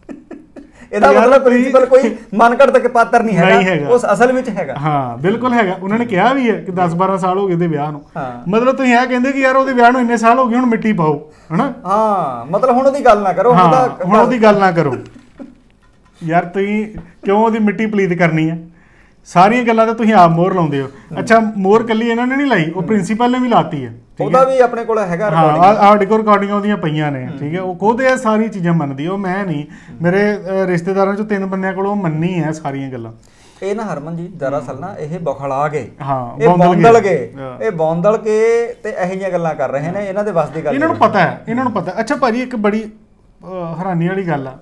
ਇਹਦਾ ਮਤਲਬ ਪ੍ਰਿੰਸੀਪਲ ਕੋਈ ਮਨਘੜਤ ਕੇ ਪਾਤਰ ਨਹੀਂ ਹੈਗਾ, ਉਸ ਅਸਲ ਵਿੱਚ ਹੈਗਾ। ਹਾਂ ਬਿਲਕੁਲ ਹੈਗਾ। ਉਹਨਾਂ ਨੇ ਕਿਹਾ ਵੀ ਹੈ ਕਿ 10-12 ਸਾਲ ਹੋ ਗਏ ਇਹਦੇ ਵਿਆਹ ਨੂੰ, ਮਤਲਬ ਤੁਸੀਂ ਇਹ ਕਹਿੰਦੇ ਕਿ ਯਾਰ ਉਹਦੇ ਵਿਆਹ ਨੂੰ ਇੰਨੇ ਸਾਲ ਹੋ ਗਏ, ਹੁਣ ਮਿੱਟੀ ਪਾਓ, ਹਨਾ? ਹਾਂ, ਮਤਲਬ ਹੁਣ ਉਹਦੀ ਗੱਲ ਨਾ ਕਰੋ, ਹੁਣ ਉਹਦੀ ਗੱਲ ਨਾ ਕਰੋ ਯਾਰ, ਤੁਸੀਂ ਕਿਉਂ ਉਹਦੀ ਮਿੱਟੀ ਪਲੀਤ ਕਰਨੀ ਹੈ? ਸਾਰੀਆਂ ਗੱਲਾਂ ਤਾਂ ਤੁਸੀਂ ਆਪ ਮੋਹਰ ਲਾਉਂਦੇ ਹੋ। ਅੱਛਾ, ਮੋਹਰ ਕੱਲੀ ਇਹਨਾਂ ਨੇ ਨਹੀਂ ਲਾਈ, ਉਹ ਪ੍ਰਿੰਸੀਪਲ ਨੇ ਵੀ ਲਾਤੀ ਹੈ, ਉਹਦਾ ਵੀ ਆਪਣੇ ਕੋਲ ਹੈਗਾ। ਹਾਂ, ਸਾਡੇ ਕੋਲ ਰਿਕਾਰਡਿੰਗਾਂ ਉਹਦੀਆਂ ਪਈਆਂ ਨੇ, ਠੀਕ ਹੈ। ਉਹ ਖੁਦ ਇਹ ਸਾਰੀਆਂ ਚੀਜ਼ਾਂ ਮੰਨਦੀ, ਉਹ ਮੈਂ ਨਹੀਂ, ਮੇਰੇ ਰਿਸ਼ਤੇਦਾਰਾਂ ਚੋਂ 3 ਬੰਦਿਆਂ ਕੋਲ ਉਹ ਮੰਨੀ ਹੈ ਸਾਰੀਆਂ ਗੱਲਾਂ। ਇਹ ਨਾ ਹਰਮਨ ਜੀ ਦਰਅਸਲ ਨਾ ਇਹ ਬਖਲਾ ਗਏ, ਹਾਂ, ਇਹ ਬੌਂਦਲ ਕੇ ਤੇ ਇਹੋ ਜਿਹੀਆਂ ਗੱਲਾਂ ਕਰ ਰਹੇ ਨੇ, ਇਹਨਾਂ ਦੇ ਵੱਸ ਦੀ ਗੱਲ। ਇਹਨਾਂ ਨੂੰ ਪਤਾ ਹੈ, ਇਹਨਾਂ ਨੂੰ ਪਤਾ। ਅੱਛਾ ਭਾਜੀ, ਇੱਕ ਬੜੀ ਹੈਰਾਨੀ ਵਾਲੀ ਗੱਲ ਆ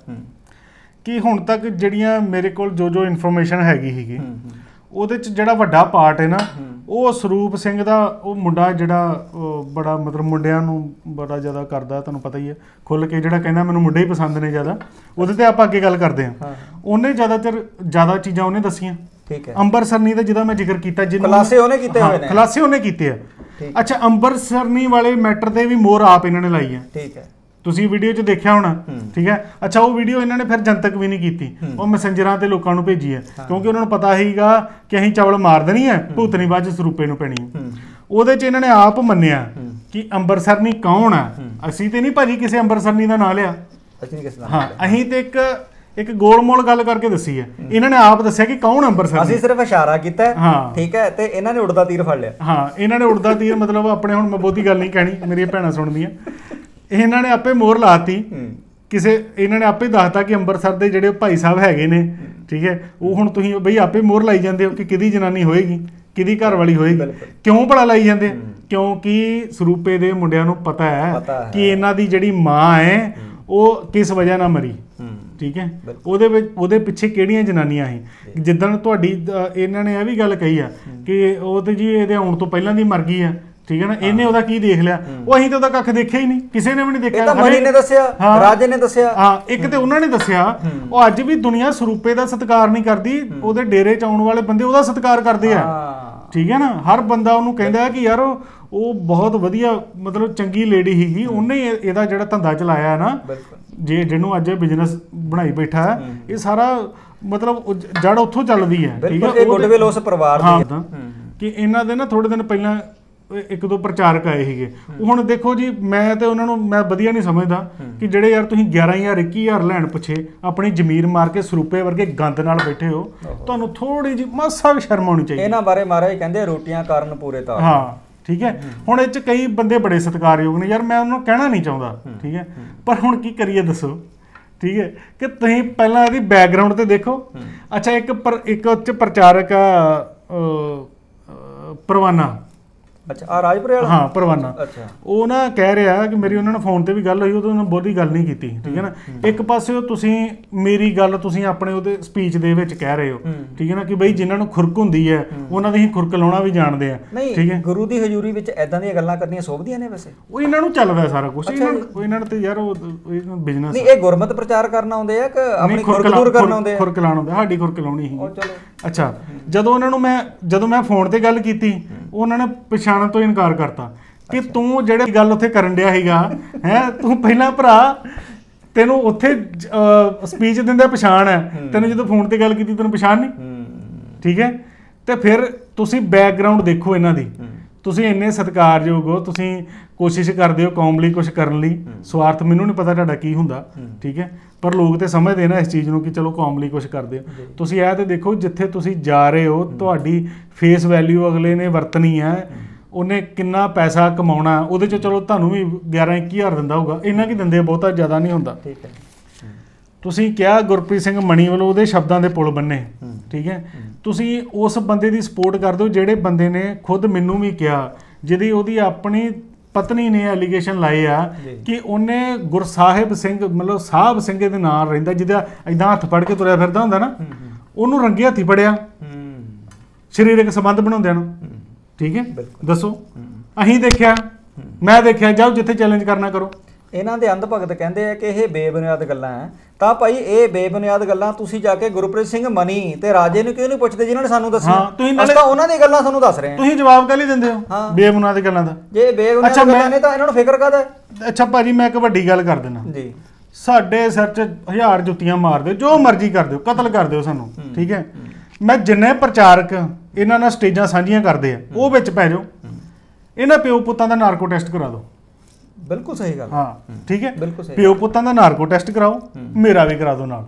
ਕਿ ਹੁਣ ਤੱਕ ਜਿਹੜੀਆਂ ਮੇਰੇ ਕੋਲ ਜੋ ਇਨਫੋਰਮੇਸ਼ਨ ਹੈਗੀ ਸੀਗੀ, ਉਹਦੇ 'ਚ ਜਿਹੜਾ ਵੱਡਾ ਪਾਰਟ ਹੈ ਨਾ, ਉਹ ਸਰੂਪ ਸਿੰਘ ਦਾ ਉਹ ਮੁੰਡਾ ਜਿਹੜਾ ਬੜਾ ਮਤਲਬ ਮੁੰਡਿਆਂ ਨੂੰ ਬੜਾ ਜ਼ਿਆਦਾ ਕਰਦਾ, ਤੁਹਾਨੂੰ ਪਤਾ ਹੀ ਹੈ, ਖੁੱਲ੍ਹ ਕੇ ਜਿਹੜਾ ਕਹਿੰਦਾ ਮੈਨੂੰ ਮੁੰਡੇ ਹੀ ਪਸੰਦ ਨੇ ਜ਼ਿਆਦਾ, ਉਹਦੇ ਤੇ ਆਪਾਂ ਅੱਗੇ ਗੱਲ ਕਰਦੇ ਹਾਂ। ਉਹਨੇ ਜ਼ਿਆਦਾ ਚੀਜ਼ਾਂ ਉਹਨੇ ਦੱਸੀਆਂ, ਠੀਕ ਹੈ। ਅੰਬਰਸਰਨੀ ਦਾ ਜਿਹਦਾ ਮੈਂ ਜ਼ਿਕਰ ਕੀਤਾ, ਖੁਲਾਸੇ ਉਹਨੇ ਕੀਤੇ ਹੋਏ ਨੇ, ਖੁਲਾਸੇ ਉਹਨੇ ਕੀਤੇ ਆ। ਅੱਛਾ, ਅੰਬਰਸਰਨੀ ਵਾਲੇ ਮੈਟਰ ਤੇ ਵੀ ਮੋਹਰ ਆਪ ਇਹਨਾਂ ਨੇ ਲਾਈ ਹੈ, ਠੀਕ ਹੈ, ਤੁਸੀਂ ਵੀਡੀਓ 'ਚ ਦੇਖਿਆ ਹੋਣਾ, ਠੀਕ ਹੈ। ਅੱਛਾ, ਉਹ ਵੀਡੀਓ ਇਹਨਾਂ ਨੇ ਫਿਰ ਜਨਤਕ ਵੀ ਨਹੀਂ ਕੀਤੀ, ਉਹ ਮੈਸੇਂਜਰਾਂ ਤੇ ਲੋਕਾਂ ਨੂੰ ਭੇਜੀ ਹੈ, ਕਿਉਂਕਿ ਉਹਨਾਂ ਨੂੰ ਪਤਾ ਸੀਗਾ ਕਿ ਅਸੀਂ ਚਵਲ ਮਾਰ ਦੇਣੀ ਹੈ, ਭੂਤਨੀ ਬਾਅਦ 'ਚ ਸਰੂਪੇ ਨੂੰ ਪੈਣੀ ਹੈ। ਉਹਦੇ 'ਚ ਇਹਨਾਂ ਨੇ ਆਪ ਮੰਨਿਆ ਕਿ ਅੰਬਰਸਰਨੀ ਕੌਣ ਆ। ਅਸੀਂ ਤੇ ਨਹੀਂ ਭਾਜੀ ਕਿਸੇ ਅੰਬਰਸਰਨੀ ਦਾ ਨਾਂ ਲਿਆ, ਹਾਂ, ਅਸੀਂ ਤੇ ਇੱਕ ਗੋਲਮੋਲ ਗੱਲ ਕਰਕੇ ਦੱਸੀ ਹੈ, ਇਹਨਾਂ ਨੇ ਆਪ ਦੱਸਿਆ ਕਿ ਕੌਣ ਅੰਬਰਸਰਨੀ। ਅਸੀਂ ਸਿਰਫ ਇਸ਼ਾਰਾ ਕੀਤਾ, ਠੀਕ ਹੈ, ਤੇ ਇਹਨਾਂ ਨੇ ਉੜਦਾ ਤੀਰ ਫੜ ਲਿਆ। ਹਾਂ, ਇਹਨਾਂ ਨੇ ਉੜਦਾ ਤੀਰ ਮਤਲਬ ਆਪਣੇ, ਹੁਣ ਮੈਂ ਬਹੁਤੀ ਗੱਲ ਨਹੀਂ ਕਹਿਣੀ, ਮੇਰੀਆਂ ਭੈਣਾਂ ਸੁਣਦੀਆਂ, ਇਹਨਾਂ ਨੇ ਆਪੇ ਮੋਹਰ ਲਾਤੀ ਕਿਸੇ, ਇਹਨਾਂ ਨੇ ਆਪੇ ਦੱਸਤਾ ਕਿ ਅੰਮ੍ਰਿਤਸਰ ਦੇ ਜਿਹੜੇ ਭਾਈ ਸਾਹਿਬ ਹੈਗੇ ਨੇ, ਠੀਕ ਹੈ, ਉਹ ਹੁਣ ਤੁਸੀਂ ਬਈ ਆਪੇ ਮੋਹਰ ਲਾਈ ਜਾਂਦੇ ਹੋ ਕਿ ਕਿਹਦੀ ਜਨਾਨੀ ਹੋਏਗੀ, ਕਿਹਦੀ ਘਰ ਵਾਲੀ ਹੋਏਗੀ। ਕਿਉਂ ਭਲਾ ਲਾਈ ਜਾਂਦੇ? ਕਿਉਂਕਿ ਸਰੂਪੇ ਦੇ ਮੁੰਡਿਆਂ ਨੂੰ ਪਤਾ ਹੈ ਕਿ ਇਹਨਾਂ ਦੀ ਜਿਹੜੀ ਮਾਂ ਹੈ ਉਹ ਕਿਸ ਵਜ੍ਹਾ ਨਾਲ ਮਰੀ, ਠੀਕ ਹੈ, ਉਹਦੇ ਪਿੱਛੇ ਕਿਹੜੀਆਂ ਜਨਾਨੀਆਂ ਸੀ। ਜਿੱਦਣ ਤੁਹਾਡੀ ਇਹਨਾਂ ਨੇ ਇਹ ਵੀ ਗੱਲ ਕਹੀ ਆ ਕਿ ਉਹ ਤੇ ਜੀ ਇਹਦੇ ਆਉਣ ਤੋਂ ਪਹਿਲਾਂ ਦੀ ਮਰ ਗਈ ਆ, ਠੀਕ ਹੈ ਨਾ, ਇਹਨੇ ਉਹਦਾ ਕੀ ਦੇਖ ਲਿਆ? ਉਹ ਅਸੀਂ ਤਾਂ ਉਹਦਾ ਕੱਖ ਦੇਖਿਆ ਹੀ ਨਹੀਂ, ਕਿਸੇ ਨੇ ਵੀ ਨਹੀਂ ਦੇਖਿਆ। ਮਨੀ ਨੇ ਦੱਸਿਆ, ਰਾਜੇ ਨੇ ਦੱਸਿਆ, ਹਾਂ, ਇੱਕ ਤੇ ਉਹਨਾਂ ਨੇ ਦੱਸਿਆ। ਉਹ ਅੱਜ ਵੀ ਦੁਨੀਆ ਸਰੂਪੇ ਦਾ ਸਤਿਕਾਰ ਨਹੀਂ ਕਰਦੀ, ਉਹਦੇ ਡੇਰੇ 'ਚ ਆਉਣ ਵਾਲੇ ਬੰਦੇ ਉਹਦਾ ਸਤਿਕਾਰ ਕਰਦੇ ਆ, ਠੀਕ ਹੈ ਨਾ। ਹਰ ਬੰਦਾ ਉਹਨੂੰ ਕਹਿੰਦਾ ਕਿ ਯਾਰ ਉਹ ਬਹੁਤ ਵਧੀਆ, ਮਤਲਬ ਚੰਗੀ ਲੇਡੀ ਸੀਗੀ, ਉਹਨੇ ਇਹਦਾ ਜਿਹੜਾ ਧੰਦਾ ਚਲਾਇਆ ਨਾ, ਜੇ ਜਿਹਨੂੰ ਅੱਜ ਬਿਜ਼ਨਸ ਬਣਾਈ ਬੈਠਾ ਹੈ, ਇਹ ਸਾਰਾ ਮਤਲਬ ਜੜ ਉੱਥੋਂ ਚੱਲਦੀ ਹੈ, ਠੀਕ ਹੈ। ਗੁੱਡਵਿਲ ਉਸ ਪਰਿਵਾਰ ਦੀ ਕਿ ਇਹਨਾਂ ਦੇ ਨਾ ਥੋੜੇ ਦਿਨ ਪਹਿਲਾਂ 1-2 ਪ੍ਰਚਾਰਕ ਆਏ ਸੀਗੇ। ਹੁਣ ਦੇਖੋ ਜੀ, ਮੈਂ ਤੇ ਉਹਨਾਂ ਨੂੰ ਮੈਂ ਵਧੀਆ ਨਹੀਂ ਸਮਝਦਾ ਕਿ ਜਿਹੜੇ ਯਾਰ ਤੁਸੀਂ 11,000 21,000 ਲੈਣ ਪਿੱਛੇ ਆਪਣੀ ਜ਼ਮੀਰ ਮਾਰ ਕੇ ਸਰੂਪੇ ਵਰਗੇ ਗੰਦ ਨਾਲ ਬੈਠੇ ਹੋ, ਤੁਹਾਨੂੰ ਥੋੜੀ ਜਿਹੀ ਮਾਸਾ ਵੀ ਸ਼ਰਮ ਆਉਣੀ ਚਾਹੀਦੀ। ਇਹਨਾਂ ਬਾਰੇ ਮਹਾਰਾਜ ਕਹਿੰਦੇ ਰੋਟੀਆਂ ਕਾਰਨ ਪੂਰੇ ਤਾਰ, ਹਾਂ, ਠੀਕ ਹੈ। ਹੁਣ ਇਹ 'ਚ ਕਈ ਬੰਦੇ ਬੜੇ ਸਤਿਕਾਰਯੋਗ ਨੇ ਯਾਰ, ਮੈਂ ਉਹਨੂੰ ਕਹਿਣਾ ਨਹੀਂ ਚਾਹੁੰਦਾ, ਠੀਕ ਹੈ, ਪਰ ਹੁਣ ਕੀ ਕਰੀਏ ਦੱਸੋ, ਠੀਕ ਹੈ, ਕਿ ਤੁਸੀਂ ਪਹਿਲਾਂ ਇਹਦੀ ਬੈਕਗਰਾਉਂਡ ਤੇ ਦੇਖੋ। ਅੱਛਾ, ਇੱਕ ਉਹ 'ਚ ਪ੍ਰਚਾਰਕ ਆ ਪਰਵਾਨਾ, ਅੱਛਾ ਆ ਰਾਜਪੁਰੇ ਵਾਲਾ ਹਾਂ ਪਰਵਾਨਾ ਅੱਛਾ ਉਹ ਨਾ ਕਹਿ ਰਿਹਾ ਕਿ ਮੇਰੀ ਉਹਨਾਂ ਨਾਲ ਫੋਨ ਤੇ ਵੀ ਗੱਲ ਹੋਈ ਉਦੋਂ ਉਹਨਾਂ ਬਹੁਤੀ ਗੱਲ ਨਹੀਂ ਕੀਤੀ ਠੀਕ ਹੈ ਨਾ ਇੱਕ ਪਾਸੇ ਤੁਸੀਂ ਮੇਰੀ ਗੱਲ ਤੁਸੀਂ ਆਪਣੇ ਉਹਦੇ ਸਪੀਚ ਦੇ ਵਿੱਚ ਕਹਿ ਰਹੇ ਹੋ ਠੀਕ ਹੈ ਨਾ ਕਿ ਬਈ ਜਿਨ੍ਹਾਂ ਨੂੰ ਖੁਰਕ ਹੁੰਦੀ ਹੈ ਉਹਨਾਂ ਦੀ ਹੀ ਖੁਰਕ ਲਾਉਣਾ ਵੀ ਜਾਣਦੇ ਆ ਠੀਕ ਹੈ ਗੁਰੂ ਦੀ ਹਜ਼ੂਰੀ ਵਿੱਚ ਐਦਾਂ ਦੀਆਂ ਗੱਲਾਂ ਕਰਨੀਆਂ ਸੋਭਦੀਆਂ ਨੇ ਵੈਸੇ ਉਹ ਇਹਨਾਂ ਨੂੰ ਚੱਲਦਾ ਸਾਰਾ ਕੁਝ ਇਹਨਾਂ ਨੂੰ ਤੇ ਯਾਰ ਉਹ ਬਿਜ਼ਨਸ ਨਹੀਂ ਇਹ ਗੁਰਮਤ ਪ੍ਰਚਾਰ ਕਰਨ ਆਉਂਦੇ ਆ ਕਿ ਆਪਣੀ ਖੁਰਕ ਦੂਰ ਕਰਨ ਆਉਂਦੇ ਆ ਖੁਰਕ ਲਾਉਣ ਆਉਂਦੇ ਸਾਡੀ ਖੁਰਕ ਲਾਉਣੀ ਸੀ ਚਲੋ ਅੱਛਾ ਜਦੋਂ ਉਹਨਾਂ ਨੂੰ ਜਦੋਂ ਮੈਂ ਫੋਨ ਤੇ ਗੱਲ ਕੀਤੀ ਉਹਨਾਂ ਨੇ ਪਛਾਣਨ ਤੋਂ ਇਨਕਾਰ ਕਰਤਾ ਕਿ ਤੂੰ ਜਿਹੜੀ ਗੱਲ ਉੱਥੇ ਕਰਨ ਡਿਆ ਸੀਗਾ ਹੈ ਤੂੰ ਪਹਿਲਾਂ ਭਰਾ ਤੈਨੂੰ ਉੱਥੇ ਸਪੀਚ ਦਿੰਦੇ ਪਛਾਣ ਹੈ ਤੈਨੂੰ ਜਦੋਂ ਫੋਨ ਤੇ ਗੱਲ ਕੀਤੀ ਤੈਨੂੰ ਪਛਾਣ ਨਹੀਂ ਠੀਕ ਹੈ ਤੇ ਫਿਰ ਤੁਸੀਂ ਬੈਕਗ੍ਰਾਉਂਡ ਦੇਖੋ ਇਹਨਾਂ ਦੀ ਤੁਸੀਂ ਇੰਨੇ ਸਤਿਕਾਰਯੋਗ ਹੋ ਤੁਸੀਂ ਕੋਸ਼ਿਸ਼ ਕਰਦੇ ਹੋ ਕੌਮ ਲਈ ਕੁਝ ਕਰਨ ਲਈ ਸਵਾਰਥ ਮੈਨੂੰ ਨਹੀਂ ਪਤਾ ਤੁਹਾਡਾ ਕੀ ਹੁੰਦਾ ਠੀਕ ਹੈ ਪਰ ਲੋਕ ਤੇ ਸਮਝਦੇ ਨਾ ਇਸ ਚੀਜ਼ ਨੂੰ ਕਿ ਚਲੋ ਕੌਮ ਲਈ ਕੁਝ ਕਰਦੇ ਹੋ ਤੁਸੀਂ ਇਹ ਤੇ ਦੇਖੋ ਜਿੱਥੇ ਤੁਸੀਂ ਜਾ ਰਹੇ ਹੋ ਤੁਹਾਡੀ ਫੇਸ ਵੈਲਿਊ ਅਗਲੇ ਨੇ ਵਰਤਣੀ ਹੈ ਉਹਨੇ ਕਿੰਨਾ ਪੈਸਾ ਕਮਾਉਣਾ ਉਹਦੇ 'ਚ ਚਲੋ ਤੁਹਾਨੂੰ ਵੀ 11-21 ਹਜ਼ਾਰ ਦਿੰਦਾ ਹੋਊਗਾ ਇੰਨਾ ਕੀ ਦਿੰਦੇ ਬਹੁਤਾ ਜ਼ਿਆਦਾ ਨਹੀਂ ਹੁੰਦਾ ਠੀਕ ਹੈ ਤੁਸੀਂ ਕਿਹਾ ਗੁਰਪ੍ਰੀਤ ਸਿੰਘ ਮਣੀ ਵੱਲੋਂ ਉਹਦੇ ਸ਼ਬਦਾਂ ਦੇ ਪੁਲ ਬੰਨੇ ਠੀਕ ਹੈ ਤੁਸੀਂ ਉਸ ਬੰਦੇ ਦੀ ਸਪੋਰਟ ਕਰਦੇ ਹੋ ਜਿਹੜੇ ਬੰਦੇ ਨੇ ਖੁਦ ਮੈਨੂੰ ਵੀ ਕਿਹਾ ਜਿਹਦੀ ਉਹਦੀ ਆਪਣੀ ਪਤਨੀ ਨੇ ਐਲੀਗੇਸ਼ਨ ਲਾਏ ਆ ਕਿ ਉਹਨੇ ਗੁਰਸਾਹਿਬ ਸਿੰਘ ਮਤਲਬ ਸਾਹਿਬ ਸਿੰਘ ਦੇ ਨਾਲ ਰਹਿੰਦਾ ਜਿਹਦਾ ਇਦਾਂ ਹੱਥ ਫੜ ਕੇ ਤੁਰਿਆ ਫਿਰਦਾ ਹੁੰਦਾ ਨਾ ਉਹਨੂੰ ਰੰਗੇ ਹੱਥੀ ਫੜਿਆ ਸਰੀਰਕ ਸੰਬੰਧ ਬਣਾਉਂਦਿਆਂ ਨੂੰ ਠੀਕ ਹੈ ਦੱਸੋ ਅਸੀਂ ਦੇਖਿਆ ਮੈਂ ਦੇਖਿਆ ਜਾਓ ਜਿੱਥੇ ਚੈਲੰਜ ਕਰਨਾ ਕਰੋ ਇਹਨਾਂ ਦੇ ਅੰਧ ਭਗਤ ਕਹਿੰਦੇ ਆ ਕਿ ਇਹ ਬੇਬੁਨਿਆਦ ਗੱਲਾਂ ਹੈ ਤਾਂ ਭਾਈ ਇਹ ਬੇਬੁਨਿਆਦ ਗੱਲਾਂ ਤੁਸੀਂ ਜਾ ਕੇ ਗੁਰਪ੍ਰੀਤ ਸਿੰਘ ਮਨੀ ਤੇ ਰਾਜੇ ਨੂੰ ਕਿਉਂ ਨਹੀਂ ਪੁੱਛਦੇ ਜਿਨ੍ਹਾਂ ਨੇ ਸਾਨੂੰ ਦੱਸਿਆ ਅਸੀਂ ਤਾਂ ਉਹਨਾਂ ਦੀ ਗੱਲਾਂ ਤੁਹਾਨੂੰ ਦੱਸ ਰਹੇ ਹਾਂ ਤੁਸੀਂ ਜਵਾਬ ਕਾਹਲੀ ਦਿੰਦੇ ਹੋ ਬੇਬੁਨਿਆਦ ਗੱਲਾਂ ਦਾ ਜੇ ਬੇਬੁਨਿਆਦ ਗੱਲਾਂ ਨੇ ਤਾਂ ਇਹਨਾਂ ਨੂੰ ਫਿਕਰ ਕਾਹਦਾ ਅੱਛਾ ਭਾਜੀ ਮੈਂ ਇੱਕ ਵੱਡੀ ਗੱਲ ਕਰ ਦਿੰਦਾ ਜੀ ਸਾਡੇ ਸਿਰ 'ਚ 1000 ਜੁੱਤੀਆਂ ਮਾਰ ਦਿਓ ਜੋ ਮਰਜ਼ੀ ਕਰ ਦਿਓ ਕਤਲ ਕਰ ਦਿਓ ਸਾਨੂੰ ਠੀਕ ਹੈ ਮੈਂ ਜਿੰਨੇ ਪ੍ਰਚਾਰਕ ਇਹਨਾਂ ਨਾਲ ਸਟੇਜਾਂ ਸਾਂਝੀਆਂ ਕਰਦੇ ਆ ਉਹ ਵਿੱਚ ਪੈ ਜਾਓ ਇਹਨਾਂ ਪਿਓ ਪੁੱਤਾਂ ਦਾ ਨਾਰਕੋ ਟੈਸਟ ਕਰਾ ਦਿਓ ਬਿਲਕੁਲ ਸਹੀ ਗੱਲ ਹਾਂ ਠੀਕ ਹੈ ਪਿਓ ਪੁੱਤਾਂ ਦਾ ਨਾਰਕੋ ਟੈਸਟ ਕਰਾਓ ਮੇਰਾ ਵੀ ਕਰਾ ਦਿਓ ਨਾਲ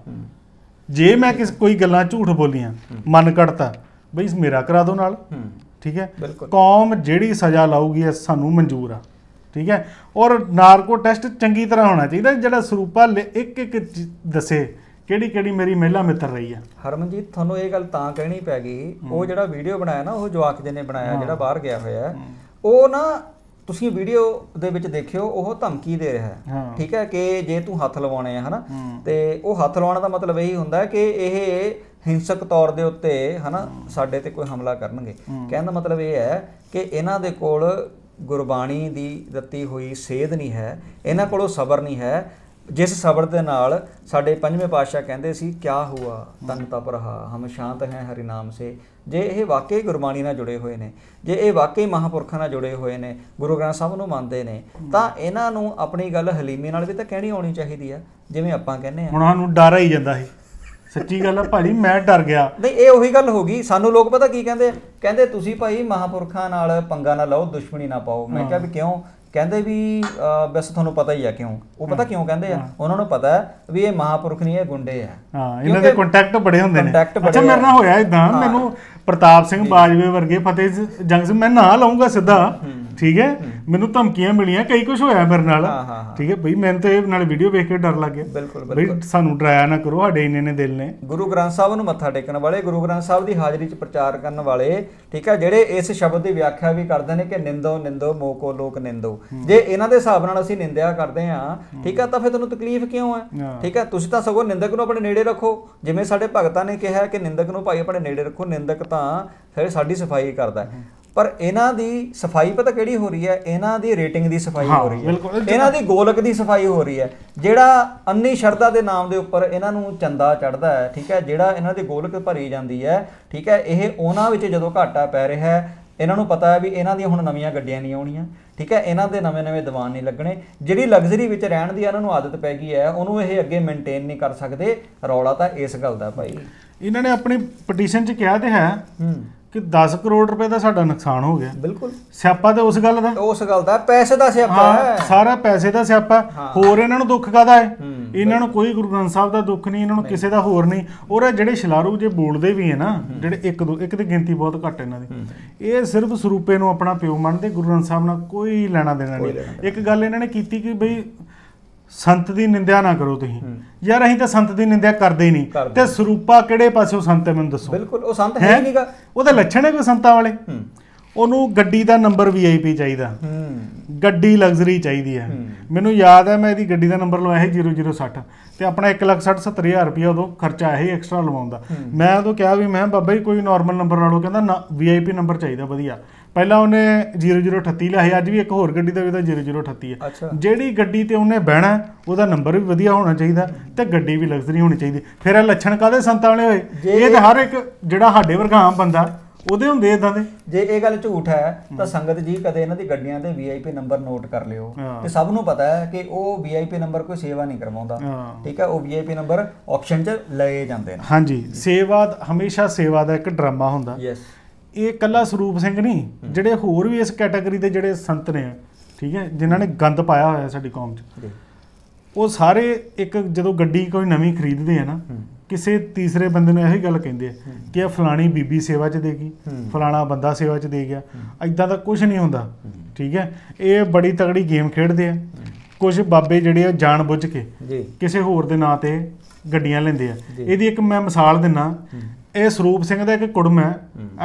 ਜੇ ਮੈਂ ਕੋਈ ਗੱਲਾਂ ਝੂਠ ਬੋਲੀਆਂ ਮਨ ਕੱਢਤਾ ਬਈ ਮੇਰਾ ਕਰਾ ਦਿਓ ਨਾਲ ਠੀਕ ਹੈ ਕੌਮ ਜਿਹੜੀ ਸਜ਼ਾ ਲਾਊਗੀ ਸਾਨੂੰ ਮਨਜ਼ੂਰ ਆ ਠੀਕ ਹੈ ਔਰ ਨਾਰਕੋ ਟੈਸਟ ਚੰਗੀ ਤਰ੍ਹਾਂ ਹੋਣਾ ਚਾਹੀਦਾ ਜਿਹੜਾ ਸਰੂਪਾ ਇੱਕ ਦੱਸੇ ਕਿਹੜੀ ਮੇਰੀ ਮਹਿਲਾ ਮਿੱਤਰ ਰਹੀ ਆ ਹਰਮਨਜੀਤ ਤੁਹਾਨੂੰ ਇਹ ਗੱਲ ਤਾਂ ਕਹਿਣੀ ਪੈ ਗਈ ਉਹ ਜਿਹੜਾ ਵੀਡੀਓ ਬਣਾਇਆ ਨਾ ਉਹ ਜਵਾਕ ਜਿਹਨੇ ਬਣਾਇਆ ਜਿਹੜਾ ਬਾਹਰ ਗਿਆ ਹੋਇਆ ਉਹ ਨਾ ਤੁਸੀਂ ਵੀਡੀਓ ਦੇ ਵਿੱਚ ਦੇਖਿਓ ਉਹ ਧਮਕੀ ਦੇ ਰਿਹਾ ਹੈ ਠੀਕ ਹੈ ਕਿ ਜੇ ਤੂੰ ਹੱਥ ਲਵਾਉਣੇ ਆ ਹਨਾ ਤੇ ਉਹ ਹੱਥ ਲਵਾਉਣ ਦਾ ਮਤਲਬ ਇਹੀ ਹੁੰਦਾ ਕਿ ਇਹ ਹਿੰਸਕ ਤੌਰ ਦੇ ਉੱਤੇ ਹਨਾ ਸਾਡੇ ਤੇ ਕੋਈ ਹਮਲਾ ਕਰਨਗੇ ਕਹਿਣ ਦਾ ਮਤਲਬ ਇਹ ਹੈ ਕਿ ਇਹਨਾਂ ਦੇ ਕੋਲ ਗੁਰਬਾਣੀ ਦੀ ਦਿੱਤੀ ਹੋਈ ਸੇਧ ਨਹੀਂ ਹੈ ਇਹਨਾਂ ਕੋਲੋਂ ਸਬਰ ਨਹੀਂ ਹੈ ਜਿਸ ਸਬਰ ਦੇ ਨਾਲ ਸਾਡੇ ਪੰਜਵੇਂ ਪਾਤਸ਼ਾਹ ਕਹਿੰਦੇ ਸੀ ਕਿਆ ਹੁਆ ਤਨ ਤਪ ਰਹਾ ਹਮ ਸ਼ਾਂਤ ਹੈ ਹਰਿ ਨਾਮ ਸੇ ਜੇ ਇਹ ਵਾਕਈ ਗੁਰਬਾਣੀ ਨਾਲ ਜੁੜੇ ਹੋਏ ਨੇ ਜੇ ਇਹ ਵਾਕਈ ਮਹਾਂਪੁਰਖਾਂ ਨਾਲ ਜੁੜੇ ਹੋਏ ਨੇ ਗੁਰੂ ਗ੍ਰੰਥ ਸਾਹਿਬ ਨੂੰ ਮੰਨਦੇ ਨੇ ਤਾਂ ਇਹਨਾਂ ਨੂੰ ਆਪਣੀ ਗੱਲ ਹਲੀਮੀ ਨਾਲ ਵੀ ਤਾਂ ਕਹਿਣੀ ਆਉਣੀ ਚਾਹੀਦੀ ਆ ਜਿਵੇਂ ਆਪਾਂ ਕਹਿੰਦੇ ਆ ਹੁਣ ਸਾਨੂੰ ਡਰ ਹੀ ਜਾਂਦਾ ਸੀ ਸੱਚੀ ਗੱਲ ਆ ਭਾਜੀ ਮੈਂ ਡਰ ਗਿਆ ਨਹੀਂ ਇਹ ਉਹੀ ਗੱਲ ਹੋ ਗਈ ਸਾਨੂੰ ਲੋਕ ਪਤਾ ਕੀ ਕਹਿੰਦੇ ਕਹਿੰਦੇ ਤੁਸੀਂ ਭਾਈ ਮਹਾਂਪੁਰਖਾਂ ਨਾਲ ਪੰਗਾ ਨਾ ਲਓ ਦੁਸ਼ਮਣੀ ਨਾ ਪਾਓ ਮੈਂ ਕਿਹਾ ਵੀ ਕਿਉਂ ਕਹਿੰਦੇ ਵੀ ਵੈਸੇ ਤੁਹਾਨੂੰ ਪਤਾ ਹੀ ਆ ਕਿਉਂ ਉਹ ਪਤਾ ਕਿਉਂ ਕਹਿੰਦੇ ਆ ਉਹਨਾਂ ਨੂੰ ਪਤਾ ਹੈ ਵੀ ਇਹ ਮਹਾਂਪੁਰਖ ਨਹੀਂ ਇਹ ਗੁੰਡੇ ਆ ਹਾਂ ਇਹਨਾਂ ਦੇ ਕੰਟੈਕਟ ਬੜੇ ਹੁੰਦੇ ਨੇ ਅੱਛਾ ਮੇਰੇ ਨਾਲ ਹੋਇਆ ਇਦਾਂ ਮੈਨੂੰ ਪ੍ਰਤਾਪ ਸਿੰਘ ਬਾਜਵੇ ਵਰਗੇ ਫਤਿਹ ਜੰਗ ਸਿੰਘ ਮੈਂ ਨਾ ਲਾਉਂਗਾ ਸਿੱਧਾ ਠੀਕ ਹੈ ਮੈਨੂੰ ਧਮਕੀਆਂ ਮਿਲੀਆਂ ਕਈ ਕੁਝ ਹੋਇਆ ਮੇਰੇ ਨਾਲ ਠੀਕ ਹੈ ਬਈ ਮੈਨੂੰ ਤੇ ਨਾਲ ਵੀਡੀਓ ਵੇਖ ਕੇ ਡਰ ਲੱਗ ਗਿਆ ਬਈ ਸਾਨੂੰ ਡਰਾਇਆ ਨਾ ਕਰੋ ਸਾਡੇ ਇੰਨੇ ਦਿਲ ਨੇ ਗੁਰੂ ਗ੍ਰੰਥ ਸਾਹਿਬ ਨੂੰ ਮੱਥਾ ਟੇਕਣ ਵਾਲੇ ਗੁਰੂ ਗ੍ਰੰਥ ਸਾਹਿਬ ਦੀ ਹਾਜ਼ਰੀ 'ਚ ਪ੍ਰਚਾਰ ਕਰਨ ਵਾਲੇ ਠੀਕ ਹੈ ਜਿਹੜੇ ਇਸ ਸ਼ਬਦ ਦੀ ਵਿਆਖਿਆ ਵੀ ਕਰਦੇ ਨੇ ਕਿ ਨਿੰਦੋ ਨਿੰਦੋ ਮੋਕੋ ਲੋਕ ਨਿੰਦੋ ਜੇ ਇਹਨਾਂ ਦੇ ਹਿਸਾਬ ਨਾਲ ਅਸੀਂ ਨਿੰਦਿਆ ਕਰਦੇ ਹਾਂ ਠੀਕ ਹੈ ਤਾਂ ਫਿਰ ਤੁਹਾਨੂੰ ਤਕਲੀਫ ਕਿਉਂ ਹੈ ਠੀਕ ਹੈ ਤੁਸੀਂ ਤਾਂ ਸਗੋਂ ਨਿੰਦਕ ਨੂੰ ਆਪਣੇ ਨੇੜੇ ਰੱਖੋ ਜਿਵੇਂ ਸਾਡੇ ਭਗਤਾਂ ਨੇ ਕਿਹਾ ਕਿ ਨਿੰਦਕ ਨੂੰ ਭਾਈ ਆਪਣੇ ਨੇੜੇ ਰੱਖੋ ਨਿੰਦਕ ਤਾਂ ਫਿਰ ਸਾਡੀ ਸਫਾਈ ਕਰਦਾ ਪਰ ਇਹਨਾਂ ਦੀ ਸਫਾਈ ਪਤਾ ਕਿਹੜੀ ਹੋ ਰਹੀ ਹੈ ਇਹਨਾਂ ਦੀ ਰੇਟਿੰਗ ਦੀ ਸਫਾਈ ਹੋ ਰਹੀ ਹੈ ਇਹਨਾਂ ਦੀ ਗੋਲਕ ਦੀ ਸਫਾਈ ਹੋ ਰਹੀ ਹੈ ਜਿਹੜਾ ਅੰਨੀ ਸ਼ਰਧਾ ਦੇ ਨਾਮ ਦੇ ਉੱਪਰ ਇਹਨਾਂ ਨੂੰ ਚੰਦਾ ਚੜ੍ਹਦਾ ਹੈ ਠੀਕ ਹੈ ਜਿਹੜਾ ਇਹਨਾਂ ਦੀ ਗੋਲਕ ਭਰੀ ਜਾਂਦੀ ਹੈ ਠੀਕ ਹੈ ਇਹ ਉਹਨਾਂ ਵਿੱਚ ਜਦੋਂ ਘਾਟਾ ਪੈ ਰਿਹਾ ਹੈ ਇਹਨਾਂ ਨੂੰ ਪਤਾ ਹੈ ਵੀ ਇਹਨਾਂ ਦੀਆਂ ਹੁਣ ਨਵੀਆਂ ਗੱਡੀਆਂ ਨਹੀਂ ਆਉਣੀਆਂ ਠੀਕ ਹੈ ਇਹਨਾਂ ਦੇ ਨਵੇਂ ਦੀਵਾਨ ਨਹੀਂ ਲੱਗਣੇ ਜਿਹੜੀ ਲਗਜ਼ਰੀ ਵਿੱਚ ਰਹਿਣ ਦੀ ਇਹਨਾਂ ਨੂੰ ਆਦਤ ਪੈ ਗਈ ਹੈ ਉਹਨੂੰ ਇਹ ਅੱਗੇ ਮੇਨਟੇਨ ਨਹੀਂ ਕਰ ਸਕਦੇ ਰੌਲਾ ਤਾਂ ਇਸ ਗੱਲ ਦਾ ਭਾਈ ਇਹਨਾਂ ਨੇ ਆਪਣੀ ਪਟੀਸ਼ਨ 'ਚ ਕਿਹਾ ਤੇ ਹੈ ਕਿ 10 ਕਰੋੜ ਰੁਪਏ ਦਾ ਸਾਡਾ ਨੁਕਸਾਨ ਹੋ ਗਿਆ ਬਿਲਕੁਲ ਸਿਆਪਾ ਤੇ ਉਸ ਗੱਲ ਦਾ ਪੈਸੇ ਦਾ ਸਿਆਪਾ ਹੈ ਸਾਰਾ ਪੈਸੇ ਦਾ ਸਿਆਪਾ ਹੋਰ ਇਹਨਾਂ ਨੂੰ ਦੁੱਖ ਕਾਹਦਾ ਹੈ ਇਹਨਾਂ ਨੂੰ ਕੋਈ ਗੁਰੂ ਗ੍ਰੰਥ ਸਾਹਿਬ ਦਾ ਦੁੱਖ ਨਹੀਂ ਇਹਨਾਂ ਨੂੰ ਕਿਸੇ ਦਾ ਹੋਰ ਨਹੀਂ ਔਰ ਜਿਹੜੇ ਸ਼ਲਾਰੂ ਜੇ ਬੋਲਦੇ ਵੀ ਹੈ ਨਾ ਜਿਹੜੇ ਇੱਕ ਦੀ ਗਿਣਤੀ ਬਹੁਤ ਘੱਟ ਇਹਨਾਂ ਦੀ ਇਹ ਸਿਰਫ ਸਰੂਪੇ ਨੂੰ ਆਪਣਾ ਪਿਓ ਮੰਨਦੇ ਗੁਰੂ ਗ੍ਰੰਥ ਸਾਹਿਬ ਨਾਲ ਕੋਈ ਲੈਣਾ ਦੇਣਾ ਨਹੀਂ ਇੱਕ ਗੱਲ ਇਹਨਾਂ ਨੇ ਕੀਤੀ ਕਿ ਬਈ ਸੰਤ ਦੀ ਨਿੰਦਿਆ ਨਾ ਕਰੋ ਤੁਸੀਂ ਯਾਰ ਅਸੀਂ ਤਾਂ ਸੰਤ ਦੀ ਨਿੰਦਿਆ ਕਰਦੇ ਹੀ ਨਹੀਂ ਤੇ ਸਰੂਪਾ ਕਿਹੜੇ ਪਾਸਿਓਂ ਸੰਤ ਹੈ ਮੈਨੂੰ ਦੱਸੋ ਬਿਲਕੁਲ ਉਹ ਸੰਤ ਹੈ ਨਹੀਂਗਾ ਉਹਦਾ ਲੱਛਣ ਹੈ ਕੋਈ ਸੰਤਾਂ ਵਾਲੇ ਉਹਨੂੰ ਗੱਡੀ ਦਾ ਨੰਬਰ VIP ਚਾਹੀਦਾ, ਗੱਡੀ ਲਗਜ਼ਰੀ ਚਾਹੀਦੀ ਹੈ। ਮੈਨੂੰ ਯਾਦ ਹੈ ਮੈਂ ਇਹਦੀ ਗੱਡੀ ਦਾ ਨੰਬਰ ਲਵਾਇਆ ਸੀ 0060 ਤੇ ਆਪਣਾ 1,60,70,000 ਰੁਪਇਆ ਉਦੋਂ ਖਰਚਾ ਇਹ ਐਕਸਟਰਾ ਲਵਾਉਂਦਾ। ਮੈਂ ਉਦੋਂ ਕਿਹਾ ਵੀ ਮੈਂ ਬਾਬਾ ਜੀ ਕੋਈ ਨਾਰਮਲ ਨੰਬਰ ਲਾ ਲਓ, ਕਹਿੰਦਾ ਨਾ VIP ਨੰਬਰ ਚਾਹੀਦਾ ਵਧੀਆ। ਪਹਿਲਾਂ ਉਹਨੇ 0038 ਲਿਆ ਸੀ, ਅੱਜ ਵੀ ਇੱਕ ਹੋਰ ਗੱਡੀ ਦਾ ਵੀ ਉਹਦਾ 0038 ਹੈ। ਜਿਹੜੀ ਗੱਡੀ ਤੇ ਉਹਨੇ ਬਹਿਣਾ ਉਹਦਾ ਨੰਬਰ ਵੀ ਵਧੀਆ ਹੋਣਾ ਚਾਹੀਦਾ ਤੇ ਗੱਡੀ ਵੀ ਲਗਜ਼ਰੀ ਹੋਣੀ ਚਾਹੀਦੀ। ਫਿਰ ਇਹ ਲੱਛਣ ਕਾਹਦੇ ਸੰਤਾਂ ਵਾਲੇ ਹੋਏ? ਇਹ ਤਾਂ ਹਰ ਇੱਕ ਜਿਹੜਾ ਸਾਡੇ ਵਰਗਾ ਆਮ ਬੰਦਾ ਉਹਦੇ ਹੁੰਦੇ ਇਦਾਂ ਦੇ। ਜੇ ਇਹ ਗੱਲ ਝੂਠ ਹੈ ਤਾਂ ਸੰਗਤ ਜੀ ਕਦੇ ਇਹਨਾਂ ਦੀ ਗੱਡੀਆਂ ਦੇ VIP ਨੰਬਰ ਨੋਟ ਕਰ ਲਿਓ। ਤੇ ਸਭ ਨੂੰ ਪਤਾ ਹੈ ਕਿ ਉਹ VIP ਨੰਬਰ ਕੋਈ ਸੇਵਾ ਨਹੀਂ ਕਰਵਾਉਂਦਾ, ਠੀਕ ਹੈ। ਉਹ VIP ਨੰਬਰ ਆਪਸ਼ਨ 'ਚ ਲਏ ਜਾਂਦੇ ਨੇ। ਹਾਂਜੀ, ਸੇਵਾ ਹਮੇਸ਼ਾ ਸੇਵਾ ਦਾ ਇੱਕ ਡਰਾਮਾ ਹੁੰਦਾ। ਇਹ ਕੱਲਾ ਸਰੂਪ ਸਿੰਘ ਨਹੀਂ, ਜਿਹੜੇ ਹੋਰ ਵੀ ਇਸ ਕੈਟਾਗਰੀ ਦੇ ਜਿਹੜੇ ਸੰਤ ਨੇ, ਠੀਕ ਹੈ, ਜਿਨ੍ਹਾਂ ਨੇ ਗੰਦ ਪਾਇਆ ਹੋਇਆ ਸਾਡੀ ਕੌਮ 'ਚ, ਉਹ ਸਾਰੇ ਇੱਕ ਜਦੋਂ ਗੱਡੀ ਕੋਈ ਨਵੀਂ ਖਰੀਦਦੇ ਆ ਨਾ, ਕਿਸੇ ਤੀਸਰੇ ਬੰਦੇ ਨੂੰ ਇਹੀ ਗੱਲ ਕਹਿੰਦੇ ਆ ਕਿ ਇਹ ਫਲਾਣੀ ਬੀਬੀ ਸੇਵਾ 'ਚ ਦੇਗੀ, ਫਲਾਣਾ ਬੰਦਾ ਸੇਵਾ 'ਚ ਦੇ ਗਿਆ। ਇਦਾਂ ਦਾ ਕੁਝ ਨਹੀਂ ਹੁੰਦਾ, ਠੀਕ ਹੈ। ਇਹ ਬੜੀ ਤਗੜੀ ਗੇਮ ਖੇਡਦੇ ਆ। ਕੁਝ ਬਾਬੇ ਜਿਹੜੇ ਆ ਜਾਣ ਬੁੱਝ ਕੇ ਕਿਸੇ ਹੋਰ ਦੇ ਨਾਂ ਤੇ ਗੱਡੀਆਂ ਲੈਂਦੇ ਆ। ਇਹਦੀ ਇੱਕ ਮੈਂ ਮਿਸਾਲ ਦਿੰਨਾ। ਇਹ ਸਰੂਪ ਸਿੰਘ ਦਾ ਇੱਕ ਕੁੜਮ ਹੈ,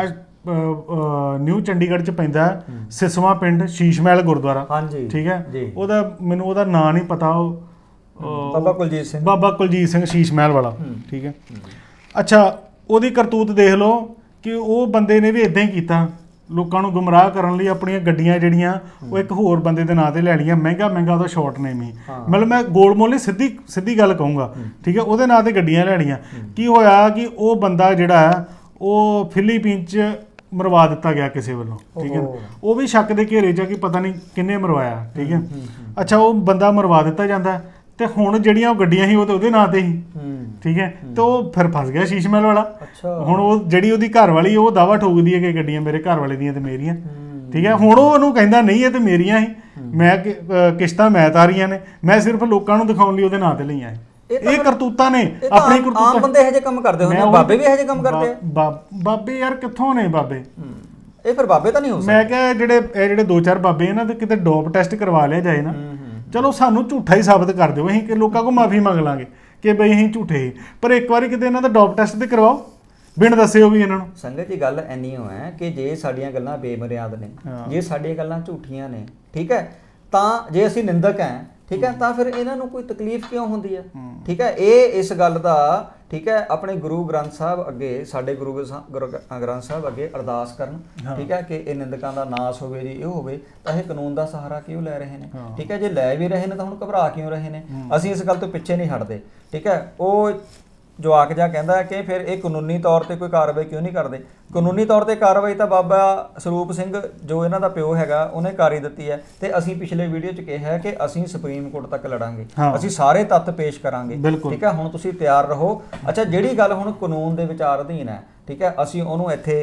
ਨਿਊ ਚੰਡੀਗੜ੍ਹ 'ਚ ਪੈਂਦਾ, ਸਿਸਵਾ ਪਿੰਡ, ਸ਼ੀਸ਼ ਮਹਿਲ ਗੁਰਦੁਆਰਾ, ਠੀਕ ਹੈ। ਉਹਦਾ ਮੈਨੂੰ ਉਹਦਾ ਨਾਂ ਨਹੀਂ ਪਤਾ, ਉਹ ਬਾਬਾ ਕੁਲਜੀਤ ਸਿੰਘ ਸ਼ੀਸ਼ ਮਹਿਲ ਵਾਲਾ, ਠੀਕ ਹੈ। ਅੱਛਾ, ਉਹਦੀ ਕਰਤੂਤ ਦੇਖ ਲਓ ਕਿ ਉਹ ਬੰਦੇ ਨੇ ਵੀ ਇਦਾਂ ਹੀ ਕੀਤਾ, ਲੋਕਾਂ ਨੂੰ ਗੁੰਮਰਾਹ ਕਰਨ ਲਈ ਆਪਣੀਆਂ ਗੱਡੀਆਂ ਜਿਹੜੀਆਂ ਉਹ ਇੱਕ ਹੋਰ ਬੰਦੇ ਦੇ ਨਾਂ ਤੇ ਲੈ ਲਈਆਂ। ਮਹਿੰਗਾ ਉਹਦਾ ਸ਼ਾਰਟ ਨੇਮ ਹੀ, ਮਤਲਬ ਮੈਂ ਗੋਲ ਮੋਲ ਨਹੀਂ ਸਿੱਧੀ ਗੱਲ ਕਹੂੰਗਾ, ਠੀਕ ਹੈ। ਉਹਦੇ ਨਾਂ ਤੇ ਗੱਡੀਆਂ ਲੈ ਲਈਆਂ। ਕੀ ਹੋਇਆ ਕਿ ਉਹ ਬੰਦਾ ਜਿਹੜਾ ਹੈ ਉਹ ਫਿਲੀਪੀਨ 'ਚ ਮਰਵਾ ਦਿੱਤਾ ਗਿਆ ਕਿਸੇ ਵੱਲੋਂ, ਠੀਕ ਹੈ। ਉਹ ਵੀ ਸ਼ੱਕ ਦੇ ਘੇਰੇ 'ਚ ਕਿ ਪਤਾ ਨਹੀਂ ਕਿੰਨੇ ਮਰਵਾਇਆ, ਠੀਕ ਹੈ। ਅੱਛਾ, ਉਹ ਬੰਦਾ ਮਰਵਾ ਦਿੱਤਾ ਜਾਂਦਾ ਤੇ ਹੁਣ ਜਿਹੜੀਆਂ ਉਹ ਗੱਡੀਆਂ ਸੀ ਉਹ ਤੇ ਉਹਦੇ ਨਾਂ ਤੇ ਸੀ, ਠੀਕ ਹੈ। ਤੇ ਉਹ ਫਿਰ ਫਸ ਗਿਆ ਸ਼ੀਸ਼ ਮਹਿਲ ਵਾਲਾ। ਹੁਣ ਉਹ ਜਿਹੜੀ ਉਹਦੀ ਘਰ ਵਾਲੀ ਉਹ ਦਾਵਾ ਠੋਕਦੀ ਹੈ ਕਿ ਗੱਡੀਆਂ ਮੇਰੇ ਘਰ ਵਾਲੇ ਦੀਆਂ ਤੇ ਮੇਰੀਆਂ, ਠੀਕ ਹੈ। ਹੁਣ ਉਹ ਉਹਨੂੰ ਕਹਿੰਦਾ ਨਹੀਂ ਇਹ ਤੇ ਮੇਰੀਆਂ ਸੀ, ਮੈਂ ਕਿਸ਼ਤਾਂ ਮੈਂ ਤਾਰੀਆਂ ਨੇ, ਮੈਂ ਸਿਰਫ ਲੋਕਾਂ ਨੂੰ ਦਿਖਾਉਣ ਲਈ ਉਹਦੇ ਨਾਂ ਤੇ ਲਈਆਂ। ਇਹ ਕਰਤੂਤਾਂ ਨੇ, ਆਪਣੀ ਕਰਤੂਤਾਂ। ਆਮ ਬੰਦੇ ਇਹੋ ਜਿਹੇ ਕੰਮ ਕਰਦੇ ਹੁੰਦੇ, ਬਾਬੇ ਵੀ ਇਹੋ ਜਿਹੇ ਕੰਮ ਕਰਦੇ ਆ। ਬਾਬੇ ਯਾਰ ਕਿੱਥੋਂ ਨੇ ਬਾਬੇ? ਇਹ ਫਿਰ ਬਾਬੇ ਤਾਂ ਨਹੀਂ ਹੋ ਸਕਦੇ। ਮੈਂ ਕਿਹਾ ਜਿਹੜੇ 2-4 ਬਾਬੇ ਇਹਨਾਂ ਦੇ ਕਿਤੇ ਡੋਪ ਟੈਸਟ ਕਰਵਾ ਲਿਆ ਜਾਏ ਨਾ, ਚਲੋ ਸਾਨੂੰ ਝੂਠਾ ਹੀ ਸਾਬਤ ਕਰ ਦਿਓ, ਅਸੀਂ ਕਿ ਲੋਕਾਂ ਕੋਲ ਮਾਫੀ ਮੰਗ ਲਾਂਗੇ ਕਿ ਬਈ ਅਸੀਂ ਝੂਠੇ ਹੀ, ਪਰ ਇੱਕ ਵਾਰੀ ਕਿਤੇ ਇਹਨਾਂ ਦਾ ਡੋਪ ਟੈਸਟ ਤੇ ਕਰਵਾਓ, ਬਿਨ ਦੱਸਿਓ ਵੀ ਇਹਨਾਂ ਨੂੰ। ਸੰਗਤ ਜੀ ਗੱਲ ਇੰਨੀ ਹੋ ਹੈ ਕਿ ਜੇ ਸਾਡੀਆਂ ਗੱਲਾਂ ਬੇਮਰਿਆਦ ਨੇ, ਜੇ ਸਾਡੀਆਂ ਗੱਲਾਂ ਝੂਠੀਆਂ ਨੇ, ਠੀਕ ਹੈ, ਤਾਂ ਜੇ ਅਸੀਂ ਨਿੰਦਕ ਹੈ, ਠੀਕ ਹੈ, ਤਾਂ ਫਿਰ ਇਹਨਾਂ ਨੂੰ ਕੋਈ ਤਕਲੀਫ ਕਿਉਂ ਹੁੰਦੀ ਹੈ, ਠੀਕ ਹੈ। ਇਹ ਇਸ ਗੱਲ ਦਾ, ਠੀਕ ਹੈ, ਆਪਣੇ ਗੁਰੂ ਗ੍ਰੰਥ ਸਾਹਿਬ ਅੱਗੇ, ਸਾਡੇ ਗੁਰੂ ਗ੍ਰੰਥ ਸਾਹਿਬ ਅੱਗੇ ਅਰਦਾਸ ਕਰਨ, ਠੀਕ ਹੈ, ਕਿ ਇਹ ਨਿੰਦਕਾਂ ਦਾ ਨਾਸ ਹੋਵੇ ਜੀ, ਇਹ ਹੋਵੇ। ਤਾਂ ਇਹ ਕਾਨੂੰਨ ਦਾ ਸਹਾਰਾ ਕਿਉਂ ਲੈ ਰਹੇ ਨੇ, ਠੀਕ ਹੈ। ਜੇ ਲੈ ਵੀ ਰਹੇ ਨੇ ਤਾਂ ਹੁਣ ਘਬਰਾ ਕਿਉਂ ਰਹੇ ਨੇ? ਅਸੀਂ ਇਸ ਗੱਲ ਤੋਂ ਪਿੱਛੇ ਨਹੀਂ ਹਟਦੇ, ਠੀਕ ਹੈ। ਉਹ ਜਵਾਕ ਜਾ ਕਹਿੰਦਾ ਕਿ ਫਿਰ ਇਹ ਕਾਨੂੰਨੀ ਤੌਰ ਤੇ ਕੋਈ ਕਾਰਵਾਈ ਕਿਉਂ ਨਹੀਂ ਕਰਦੇ? ਕਾਨੂੰਨੀ ਤੌਰ ਤੇ ਕਾਰਵਾਈ ਤਾਂ ਬਾਬਾ ਸਰੂਪ ਸਿੰਘ ਜੋ ਇਹਨਾਂ ਦਾ ਪਿਓ ਹੈਗਾ ਉਹਨੇ ਕਰ ਹੀ ਦਿੱਤੀ ਹੈ। ਤੇ ਅਸੀਂ ਪਿਛਲੇ ਵੀਡੀਓ 'ਚ ਕਿਹਾ ਹੈ ਕਿ ਅਸੀਂ ਸੁਪਰੀਮ ਕੋਰਟ ਤੱਕ ਲੜਾਂਗੇ, ਅਸੀਂ ਸਾਰੇ ਤੱਥ ਪੇਸ਼ ਕਰਾਂਗੇ, ਠੀਕ ਹੈ। ਹੁਣ ਤੁਸੀਂ ਤਿਆਰ ਰਹੋ। ਅੱਛਾ, ਜਿਹੜੀ ਗੱਲ ਹੁਣ ਕਾਨੂੰਨ ਦੇ ਵਿਚਾਰ ਅਧੀਨ ਹੈ, ਠੀਕ ਹੈ, ਅਸੀਂ ਉਹਨੂੰ ਇੱਥੇ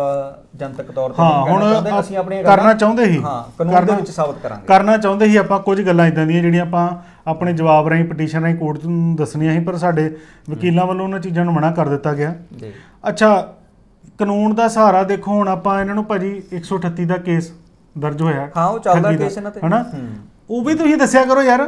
ਜਨਤਕ ਤੌਰ ਤੇ ਹੁਣ ਅਸੀਂ ਆਪਣੀਆਂ ਕਰਨਾ ਚਾਹੁੰਦੇ ਸੀ, ਕਾਨੂੰਨ ਦੇ ਵਿੱਚ ਸਾਬਤ ਕਰਾਂਗੇ, ਕਰਨਾ ਚਾਹੁੰਦੇ ਸੀ ਆਪਾਂ। ਕੁਝ ਗੱਲਾਂ ਇਦਾਂ ਦੀਆਂ ਜਿਹੜੀਆਂ ਆਪਾਂ ਆਪਣੇ ਜਵਾਬ ਰਾਹੀਂ, ਪਟੀਸ਼ਨ ਰਾਹੀਂ ਕੋਰਟ ਨੂੰ ਦੱਸਣੀਆਂ ਸੀ, ਪਰ ਸਾਡੇ ਵਕੀਲਾਂ ਵੱਲੋਂ ਉਹਨਾਂ ਚੀਜ਼ਾਂ ਨੂੰ ਮਨਾ ਕਰ ਦਿੱਤਾ ਗਿਆ। ਅੱਛਾ, ਕਾਨੂੰਨ ਦਾ ਸਹਾਰਾ ਦੇਖੋ। ਹੁਣ ਆਪਾਂ ਇਹਨਾਂ ਨੂੰ ਭਾਜੀ 138 ਦਾ ਕੇਸ ਦਰਜ ਹੋਇਆ, ਉਹ ਚੱਲਦਾ ਕੇਸ ਇਹਨਾਂ ਤੇ, ਹਨਾ, ਉਹ ਵੀ ਤੁਸੀਂ ਦੱਸਿਆ ਕਰੋ ਯਾਰ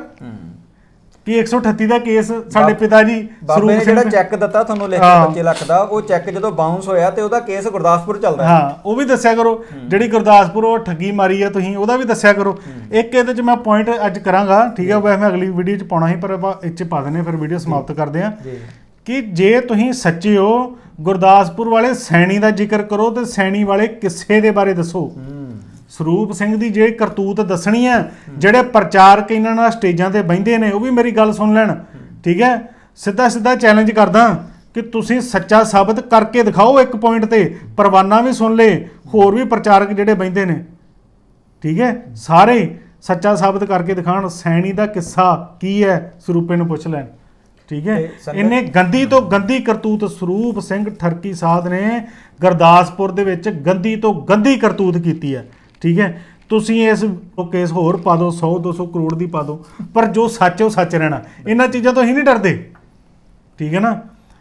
ਕਿ 138 ਦਾ ਕੇਸ ਸਾਡੇ ਪਿਤਾ ਜੀ ਬਾਬੇ ਨੇ ਜਿਹੜਾ ਚੈੱਕ ਦਿੱਤਾ ਤੁਹਾਨੂੰ ਲਿਖ ਕੇ 25 ਲੱਖ ਦਾ, ਉਹ ਚੈੱਕ ਜਦੋਂ ਬਾਉਂਸ ਹੋਇਆ ਤੇ ਉਹਦਾ ਕੇਸ ਗੁਰਦਾਸਪੁਰ ਚੱਲਦਾ। ਹਾਂ, ਉਹ ਵੀ ਦੱਸਿਆ ਕਰੋ। ਜਿਹੜੀ ਗੁਰਦਾਸਪੁਰ ਉਹ ਠੱਗੀ ਮਾਰੀ ਆ ਤੁਸੀਂ, ਉਹਦਾ ਵੀ ਦੱਸਿਆ ਕਰੋ। ਇੱਕ ਇਹਦੇ 'ਚ ਮੈਂ ਪੁਆਇੰਟ ਅੱਜ ਕਰਾਂਗਾ, ਠੀਕ ਹੈ, ਵੈਸੇ ਮੈਂ ਅਗਲੀ ਵੀਡੀਓ 'ਚ ਪਾਉਣਾ ਸੀ, ਪਰ ਆਪਾਂ ਇਹ 'ਚ ਪਾ ਦਿੰਦੇ, ਫਿਰ ਵੀਡੀਓ ਸਮਾਪਤ ਕਰਦੇ ਹਾਂ। ਕਿ ਜੇ ਤੁਸੀਂ ਸੱਚੇ ਹੋ, ਗੁਰਦਾਸਪੁਰ ਵਾਲੇ ਸੈਣੀ ਦਾ ਜ਼ਿਕਰ ਕਰੋ ਤੇ ਸੈਣੀ ਵਾਲੇ ਕਿੱਸੇ ਦੇ ਬਾਰੇ ਦੱਸੋ। ਸਰੂਪ ਸਿੰਘ ਦੀ ਜੇ ਕਰਤੂਤ ਦੱਸਣੀ ਹੈ, ਜਿਹੜੇ ਪ੍ਰਚਾਰਕ ਇਹਨਾਂ ਨਾਲ ਸਟੇਜਾਂ ਤੇ ਬਹਿੰਦੇ ਨੇ ਉਹ ਵੀ ਮੇਰੀ ਗੱਲ ਸੁਣ ਲੈਣ, ਠੀਕ ਹੈ। ਸਿੱਧਾ ਚੈਲੰਜ ਕਰਦਾ ਕਿ ਤੁਸੀਂ ਸੱਚਾ ਸਾਬਤ ਕਰਕੇ ਦਿਖਾਓ। ਇੱਕ ਪੁਆਇੰਟ ਤੇ ਪਰਵਾਨਾ ਵੀ ਸੁਣ ਲੇ, ਹੋਰ ਵੀ ਪ੍ਰਚਾਰਕ ਜਿਹੜੇ ਬਹਿੰਦੇ ਨੇ, ਠੀਕ ਹੈ, ਸਾਰੇ ਸੱਚਾ ਸਾਬਤ ਕਰਕੇ ਦਿਖਾਣ। ਸੈਣੀ ਦਾ ਕਿੱਸਾ ਕੀ ਹੈ, ਸਰੂਪੇ ਨੂੰ ਪੁੱਛ ਲੈਣ, ਠੀਕ ਹੈ। ਇਹਨੇ ਗੰਦੀ ਤੋਂ ਗੰਦੀ ਕਰਤੂਤ ਸਰੂਪ ਸਿੰਘ ਠਰਕੀ ਸਾਧ ਨੇ ਗੁਰਦਾਸਪੁਰ ਦੇ ਵਿੱਚ ਗੰਦੀ ਤੋਂ ਗੰਦੀ ਕਰਤੂਤ ਕੀਤੀ ਹੈ, ਠੀਕ ਹੈ। ਤੁਸੀਂ ਇਸ ਕੇਸ ਹੋਰ ਪਾ ਦਿਓ, 100-200 ਕਰੋੜ ਦੀ ਪਾ ਦਿਓ, ਪਰ ਜੋ ਸੱਚ ਉਹ ਸੱਚ ਰਹਿਣਾ। ਇਹਨਾਂ ਚੀਜ਼ਾਂ ਤੋਂ ਅਸੀਂ ਨਹੀਂ ਡਰਦੇ, ਠੀਕ ਹੈ ਨਾ।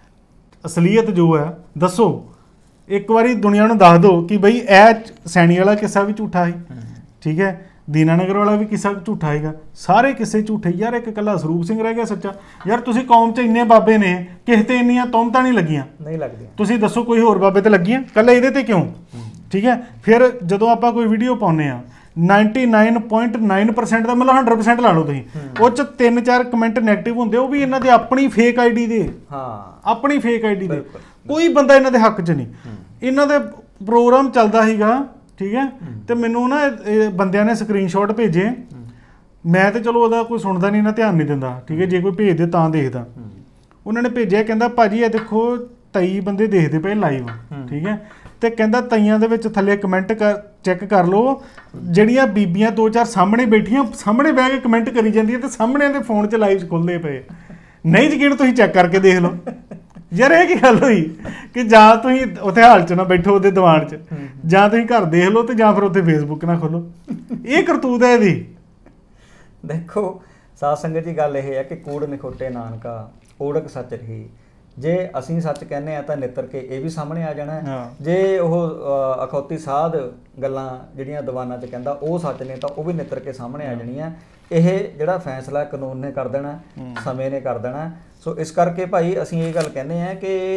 ਅਸਲੀਅਤ ਜੋ ਹੈ ਦੱਸੋ, ਇੱਕ ਵਾਰੀ ਦੁਨੀਆ ਨੂੰ ਦੱਸ ਦਿਓ ਕਿ ਬਈ ਇਹ ਸੈਣੀ ਵਾਲਾ ਕਿੱਸਾ ਵੀ ਝੂਠਾ ਹੈ, ਠੀਕ ਹੈ, ਦੀਨਾਨਗਰ ਵਾਲਾ ਵੀ ਕਿੱਸਾ ਝੂਠਾ ਹੈਗਾ, ਸਾਰੇ ਕਿੱਸੇ ਝੂਠੇ ਯਾਰ। ਇੱਕ ਇਕੱਲਾ ਸਰੂਪ ਸਿੰਘ ਰਹਿ ਗਿਆ ਸੱਚਾ। ਯਾਰ ਤੁਸੀਂ ਕੌਮ 'ਚ ਇੰਨੇ ਬਾਬੇ ਨੇ, ਕਿਸੇ ਤੇ ਇੰਨੀਆਂ ਤੁਹਮਤਾਂ ਨਹੀਂ ਲੱਗੀਆਂ, ਨਹੀਂ ਲੱਗਦੀਆਂ। ਤੁਸੀਂ ਦੱਸੋ ਕੋਈ ਹੋਰ ਬਾਬੇ ਤੇ ਲੱਗੀਆਂ, ਇਕੱਲੇ ਇਹਦੇ ਤੇ ਕਿਉਂ? ਠੀਕ ਹੈ। ਫਿਰ ਜਦੋਂ ਆਪਾਂ ਕੋਈ ਵੀਡੀਓ ਪਾਉਂਦੇ ਆ 99.9% ਦਾ ਮਤਲਬ 100% ਲਾ ਲਓ ਤੁਸੀਂ, ਉਹ ਚ 3-4 ਕਮੈਂਟ ਨੈਗੇਟਿਵ ਹੁੰਦੇ, ਉਹ ਵੀ ਇਹਨਾਂ ਦੇ ਆਪਣੀ ਫੇਕ ਆਈਡੀ ਦੇ, ਆਪਣੀ ਫੇਕ ਆਈਡੀ ਦੇ, ਕੋਈ ਬੰਦਾ ਇਹਨਾਂ ਦੇ ਹੱਕ 'ਚ ਨਹੀਂ। ਇਹਨਾਂ ਦੇ ਪ੍ਰੋਗਰਾਮ ਚੱਲਦਾ ਸੀਗਾ, ਠੀਕ ਹੈ, ਤੇ ਮੈਨੂੰ ਨਾ ਬੰਦਿਆਂ ਨੇ ਸਕਰੀਨਸ਼ਾਟ ਭੇਜੇ, ਮੈਂ ਤੇ ਚਲੋ ਉਹਦਾ ਕੋਈ ਸੁਣਦਾ ਨਹੀਂ ਨਾ, ਧਿਆਨ ਨਹੀਂ ਦਿੰਦਾ, ਠੀਕ ਹੈ, ਜੇ ਕੋਈ ਭੇਜਦੇ ਤਾਂ ਦੇਖਦਾ। ਉਹਨਾਂ ਨੇ ਭੇਜਿਆ, ਕਹਿੰਦਾ ਭਾਜੀ ਇਹ ਦੇਖੋ 23 ਬੰਦੇ ਦੇਖਦੇ ਪਏ ਲਾਈਵ, ਠੀਕ ਹੈ, ਤੇ ਕਹਿੰਦਾ ਤਈਆਂ ਦੇ ਵਿੱਚ ਥੱਲੇ ਕਮੈਂਟ ਚੈੱਕ ਕਰ ਲਓ, ਜਿਹੜੀਆਂ ਬੀਬੀਆਂ 2-4 ਸਾਹਮਣੇ ਬੈਠੀਆਂ, ਸਾਹਮਣੇ ਬਹਿ ਕੇ ਕਮੈਂਟ ਕਰੀ ਜਾਂਦੀਆਂ ਤੇ ਸਾਹਮਣੇ ਦੇ ਫੋਨ 'ਚ ਲਾਈਵ ਖੁੱਲਦੇ ਪਏ। ਨਹੀਂ ਯਕੀਨ ਤੁਸੀਂ ਚੈੱਕ ਕਰਕੇ ਦੇਖ ਲਓ। ਯਾਰ ਇਹ ਕੀ ਗੱਲ ਹੋਈ ਕਿ ਜਾਂ ਤੁਸੀਂ ਉੱਥੇ ਹਾਲ 'ਚ ਨਾ ਬੈਠੋ ਉਹਦੇ ਦੀਵਾਨ 'ਚ, ਜਾਂ ਤੁਸੀਂ ਘਰ ਦੇਖ ਲਓ, ਤੇ ਜਾਂ ਫਿਰ ਉੱਥੇ ਫੇਸਬੁੱਕ ਨਾ ਖੋਲੋ। ਇਹ ਕਰਤੂਤ ਹੈ ਇਹਦੀ। ਦੇਖੋ ਸਾਧ ਸੰਗਤ ਦੀ ਗੱਲ ਇਹ ਹੈ ਕਿ ਕੂੜ ਨਿਖੋਟੇ ਨਾਨਕਾ ਓੜਕ ਸੱਚ ਰਹੀ। ਜੇ ਅਸੀਂ ਸੱਚ ਕਹਿੰਦੇ ਆ ਤਾਂ ਨਿੱਤਰ ਕੇ ਇਹ ਵੀ ਸਾਹਮਣੇ ਆ ਜਾਣਾ। ਜੇ ਉਹ ਅਖੌਤੀ ਸਾਧ ਗੱਲਾਂ ਜਿਹੜੀਆਂ ਦੀਵਾਨਾਂ 'ਚ ਕਹਿੰਦਾ ਉਹ ਸੱਚ ਨੇ, ਤਾਂ ਉਹ ਵੀ ਨਿੱਤਰ ਕੇ ਸਾਹਮਣੇ ਆ ਜਾਣੀਆਂ। ਇਹ ਜਿਹੜਾ ਫੈਸਲਾ ਕਾਨੂੰਨ ਨੇ ਕਰ ਦੇਣਾ, ਸਮੇਂ ਨੇ ਕਰ ਦੇਣਾ। ਸੋ ਇਸ ਕਰਕੇ ਭਾਈ ਅਸੀਂ ਇਹ ਗੱਲ ਕਹਿੰਦੇ ਆ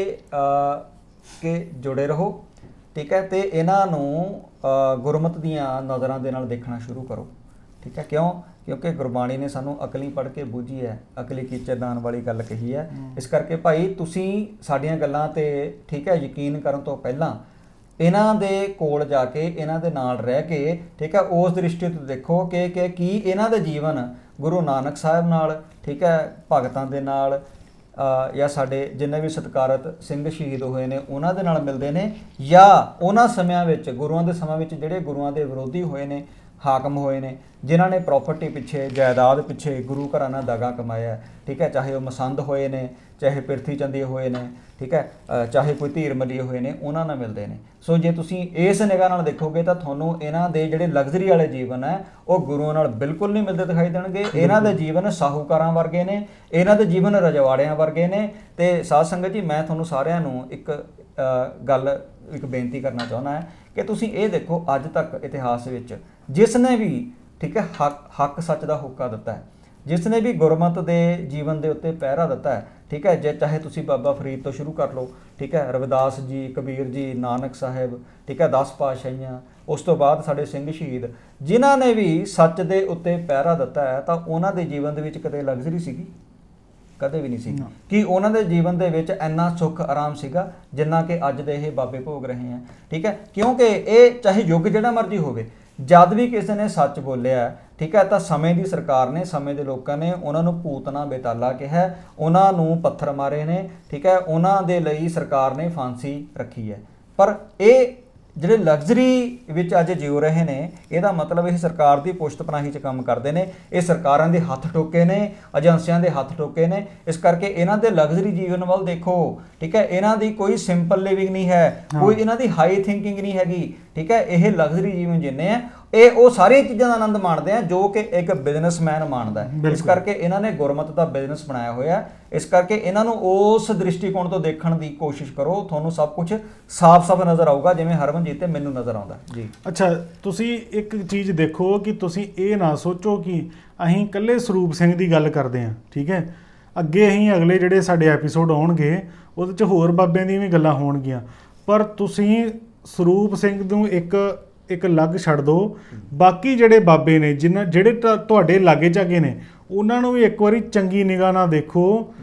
ਕਿ ਜੁੜੇ ਰਹੋ, ਠੀਕ ਹੈ, ਤੇ ਇਹਨਾਂ ਨੂੰ ਗੁਰਮਤਿ ਦੀਆਂ ਨਜ਼ਰਾਂ ਦੇ ਨਾਲ ਦੇਖਣਾ ਸ਼ੁਰੂ ਕਰੋ, ਠੀਕ ਹੈ। ਕਿਉਂਕਿ ਗੁਰਬਾਣੀ ਨੇ ਸਾਨੂੰ ਅਕਲੀ ਪੜ੍ਹ ਕੇ ਬੂਝੀ ਹੈ, ਅਕਲੀ ਕੀਚੇ ਦਾਨ ਵਾਲੀ ਗੱਲ ਕਹੀ ਹੈ। ਇਸ ਕਰਕੇ ਭਾਈ ਤੁਸੀਂ ਸਾਡੀਆਂ ਗੱਲਾਂ ਤੇ, ਠੀਕ ਹੈ, ਯਕੀਨ ਕਰਨ ਤੋਂ ਪਹਿਲਾਂ ਇਹਨਾਂ ਦੇ ਕੋਲ ਜਾ ਕੇ, ਇਹਨਾਂ ਦੇ ਨਾਲ ਰਹਿ ਕੇ, ਠੀਕ ਹੈ, ਉਸ ਦ੍ਰਿਸ਼ਟੀ ਤੋਂ ਦੇਖੋ ਕਿ ਕੀ ਇਹਨਾਂ ਦਾ ਜੀਵਨ ਗੁਰੂ ਨਾਨਕ ਸਾਹਿਬ ਨਾਲ, ਠੀਕ ਹੈ, ਭਗਤਾਂ ਦੇ ਨਾਲ, ਜਾਂ ਸਾਡੇ ਜਿੰਨੇ ਵੀ ਸਤਿਕਾਰਤ ਸਿੰਘ ਸ਼ਹੀਦ ਹੋਏ ਨੇ ਉਹਨਾਂ ਦੇ ਨਾਲ ਮਿਲਦੇ ਨੇ, ਜਾਂ ਉਹਨਾਂ ਸਮਿਆਂ ਵਿੱਚ, ਗੁਰੂਆਂ ਦੇ ਸਮੇਂ ਵਿੱਚ ਜਿਹੜੇ ਗੁਰੂਆਂ ਦੇ ਵਿਰੋਧੀ ਹੋਏ ਨੇ, ਹਾਕਮ ਹੋਏ ਨੇ, ਜਿਨ੍ਹਾਂ ਨੇ ਪ੍ਰਾਪਰਟੀ ਪਿੱਛੇ, ਜਾਇਦਾਦ ਪਿੱਛੇ ਗੁਰੂ ਘਰਾਂ ਨਾਲ ਦਾਗਾ ਕਮਾਇਆ, ਠੀਕ ਹੈ, ਚਾਹੇ ਉਹ ਮਸੰਦ ਹੋਏ ਨੇ, ਚਾਹੇ ਪਿਰਥੀ ਚੰਦੀ ਹੋਏ ਨੇ, ਠੀਕ ਹੈ, ਚਾਹੇ ਕੋਈ ਧੀਰ ਮੱਲੀ ਹੋਏ ਨੇ, ਉਹਨਾਂ ਨਾਲ ਮਿਲਦੇ ਨੇ। ਸੋ ਜੇ ਤੁਸੀਂ ਇਸ ਨਿਗਾਹ ਨਾਲ ਦੇਖੋਗੇ ਤਾਂ ਤੁਹਾਨੂੰ ਇਹਨਾਂ ਦੇ ਜਿਹੜੇ ਲਗਜ਼ਰੀ ਵਾਲੇ ਜੀਵਨ ਹੈ ਉਹ ਗੁਰੂਆਂ ਨਾਲ ਬਿਲਕੁਲ ਨਹੀਂ ਮਿਲਦੇ ਦਿਖਾਈ ਦੇਣਗੇ। ਇਹਨਾਂ ਦੇ ਜੀਵਨ ਸਾਹੂਕਾਰਾਂ ਵਰਗੇ ਨੇ, ਇਹਨਾਂ ਦੇ ਜੀਵਨ ਰਜਵਾੜਿਆਂ ਵਰਗੇ ਨੇ। ਤੇ ਸਾਧ ਸੰਗਤ ਜੀ, ਮੈਂ ਤੁਹਾਨੂੰ ਸਾਰਿਆਂ ਨੂੰ ਇੱਕ ਬੇਨਤੀ ਕਰਨਾ ਚਾਹੁੰਦਾ ਹੈ ਕਿ ਤੁਸੀਂ ਇਹ ਦੇਖੋ, ਅੱਜ ਤੱਕ ਇਤਿਹਾਸ ਵਿੱਚ ਜਿਸ ਨੇ ਵੀ, ਠੀਕ ਹੈ, ਹੱਕ ਸੱਚ ਦਾ ਹੋਕਾ ਦਿੱਤਾ ਹੈ, ਜਿਸ ਨੇ ਵੀ ਗੁਰਮਤਿ ਦੇ ਜੀਵਨ ਦੇ ਉੱਤੇ ਪਹਿਰਾ ਦਿੱਤਾ ਹੈ, ਠੀਕ ਹੈ, ਜੇ ਚਾਹੇ ਤੁਸੀਂ ਬਾਬਾ ਫਰੀਦ ਤੋਂ ਸ਼ੁਰੂ ਕਰ ਲਓ, ਠੀਕ ਹੈ, ਰਵਿਦਾਸ ਜੀ, ਕਬੀਰ ਜੀ, ਨਾਨਕ ਸਾਹਿਬ, ਠੀਕ ਹੈ, 10 ਪਾਤਸ਼ਾਹੀਆਂ, ਉਸ ਤੋਂ ਬਾਅਦ ਸਾਡੇ ਸਿੰਘ ਸ਼ਹੀਦ, ਜਿਨ੍ਹਾਂ ਨੇ ਵੀ ਸੱਚ ਦੇ ਉੱਤੇ ਪਹਿਰਾ ਦਿੱਤਾ ਹੈ, ਤਾਂ ਉਹਨਾਂ ਦੇ ਜੀਵਨ ਦੇ ਵਿੱਚ ਕਦੇ ਲਗਜ਼ਰੀ ਸੀਗੀ? ਕਦੇ ਵੀ ਨਹੀਂ ਸੀ। ਕਿ ਉਹਨਾਂ ਦੇ ਜੀਵਨ ਦੇ ਵਿੱਚ ਇੰਨਾ ਸੁੱਖ ਆਰਾਮ ਸੀਗਾ ਜਿੰਨਾ ਕਿ ਅੱਜ ਦੇ ਇਹ ਬਾਬੇ ਭੋਗ ਰਹੇ ਆ, ਠੀਕ ਹੈ। ਕਿਉਂਕਿ ਇਹ ਚਾਹੇ ਯੁੱਗ ਜਿਹੜਾ ਮਰਜ਼ੀ ਹੋਵੇ, ਜਦ ਵੀ ਕਿਸੇ ਨੇ ਸੱਚ ਬੋਲਿਆ, ਠੀਕ ਹੈ, ਤਾਂ ਸਮੇਂ ਦੀ ਸਰਕਾਰ ਨੇ, ਸਮੇਂ ਦੇ ਲੋਕਾਂ ਨੇ ਉਹਨਾਂ ਨੂੰ ਭੂਤਨਾ ਬੇਤਾਲਾ ਕਿਹਾ, ਉਹਨਾਂ ਨੂੰ ਪੱਥਰ ਮਾਰੇ ਨੇ, ਠੀਕ ਹੈ, ਉਹਨਾਂ ਦੇ ਲਈ ਸਰਕਾਰ ਨੇ ਫਾਂਸੀ ਰੱਖੀ ਹੈ। ਪਰ ਇਹ ਜਿਹੜੇ ਲਗਜ਼ਰੀ ਵਿੱਚ ਅੱਜ ਜਿਉ ਰਹੇ ਨੇ, ਇਹਦਾ ਮਤਲਬ ਇਹ ਸਰਕਾਰ ਦੀ ਪੁਸ਼ਤ ਪਨਾਹੀ 'ਚ ਕੰਮ ਕਰਦੇ ਨੇ, ਇਹ ਸਰਕਾਰਾਂ ਦੇ ਹੱਥ ਠੋਕੇ ਨੇ, ਏਜੰਸੀਆਂ ਦੇ ਹੱਥ ਠੋਕੇ ਨੇ। ਇਸ ਕਰਕੇ ਇਹਨਾਂ ਦੇ ਲਗਜ਼ਰੀ ਜੀਵਨ ਵੱਲ ਦੇਖੋ, ਠੀਕ ਹੈ, ਇਹਨਾਂ ਦੀ ਕੋਈ ਸਿੰਪਲ ਲਿਵਿੰਗ ਨਹੀਂ ਹੈ, ਕੋਈ ਇਹਨਾਂ ਦੀ ਹਾਈ ਥਿੰਕਿੰਗ ਨਹੀਂ ਹੈਗੀ, ਠੀਕ ਹੈ। ਇਹ ਲਗਜ਼ਰੀ ਜੀਵਨ ਜਿੰਨੇ ਆ, ਇਹ ਉਹ ਸਾਰੀਆਂ ਚੀਜ਼ਾਂ ਦਾ ਆਨੰਦ ਮਾਣਦੇ ਆ ਜੋ ਕਿ ਇੱਕ ਬਿਜ਼ਨਸਮੈਨ ਮਾਣਦਾ ਹੈ। ਇਸ ਕਰਕੇ ਇਹਨਾਂ ਨੇ ਗੁਰਮਤਿ ਦਾ ਬਿਜ਼ਨਸ ਬਣਾਇਆ ਹੋਇਆ। ਇਸ ਕਰਕੇ ਇਹਨਾਂ ਨੂੰ ਉਸ ਦ੍ਰਿਸ਼ਟੀਕੋਣ ਤੋਂ ਦੇਖਣ ਦੀ ਕੋਸ਼ਿਸ਼ ਕਰੋ, ਤੁਹਾਨੂੰ ਸਭ ਕੁਝ ਸਾਫ਼-ਸਾਫ਼ ਨਜ਼ਰ ਆਊਗਾ, ਜਿਵੇਂ ਹਰਮਨਜੀਤ ਤੇ ਮੈਨੂੰ ਨਜ਼ਰ ਆਉਂਦਾ ਜੀ। ਅੱਛਾ, ਤੁਸੀਂ ਇੱਕ ਚੀਜ਼ ਦੇਖੋ ਕਿ ਤੁਸੀਂ ਇਹ ਨਾ ਸੋਚੋ ਕਿ ਅਸੀਂ ਇਕੱਲੇ ਸਰੂਪ ਸਿੰਘ ਦੀ ਗੱਲ ਕਰਦੇ ਹਾਂ, ਠੀਕ ਹੈ। ਅੱਗੇ ਅਸੀਂ ਅਗਲੇ ਜਿਹੜੇ ਸਾਡੇ ਐਪੀਸੋਡ ਆਉਣਗੇ ਉਹਦੇ 'ਚ ਹੋਰ ਬਾਬਿਆਂ ਦੀਆਂ ਵੀ ਗੱਲਾਂ ਹੋਣਗੀਆਂ, ਪਰ ਤੁਸੀਂ ਸਰੂਪ ਸਿੰਘ ਨੂੰ ਇੱਕ ਲੱਗ ਛੱਡ ਦਿਓ। ਬਾਕੀ ਜਿਹੜੇ ਬਾਬੇ ਨੇ, ਜਿਹੜੇ ਤੁਹਾਡੇ ਲਾਗੇ ਚਾਗੇ ਨੇ, ਉਹਨਾਂ ਨੂੰ ਵੀ ਇੱਕ ਵਾਰੀ ਚੰਗੀ ਨਿਗਾਹ ਨਾਲ ਦੇਖੋ,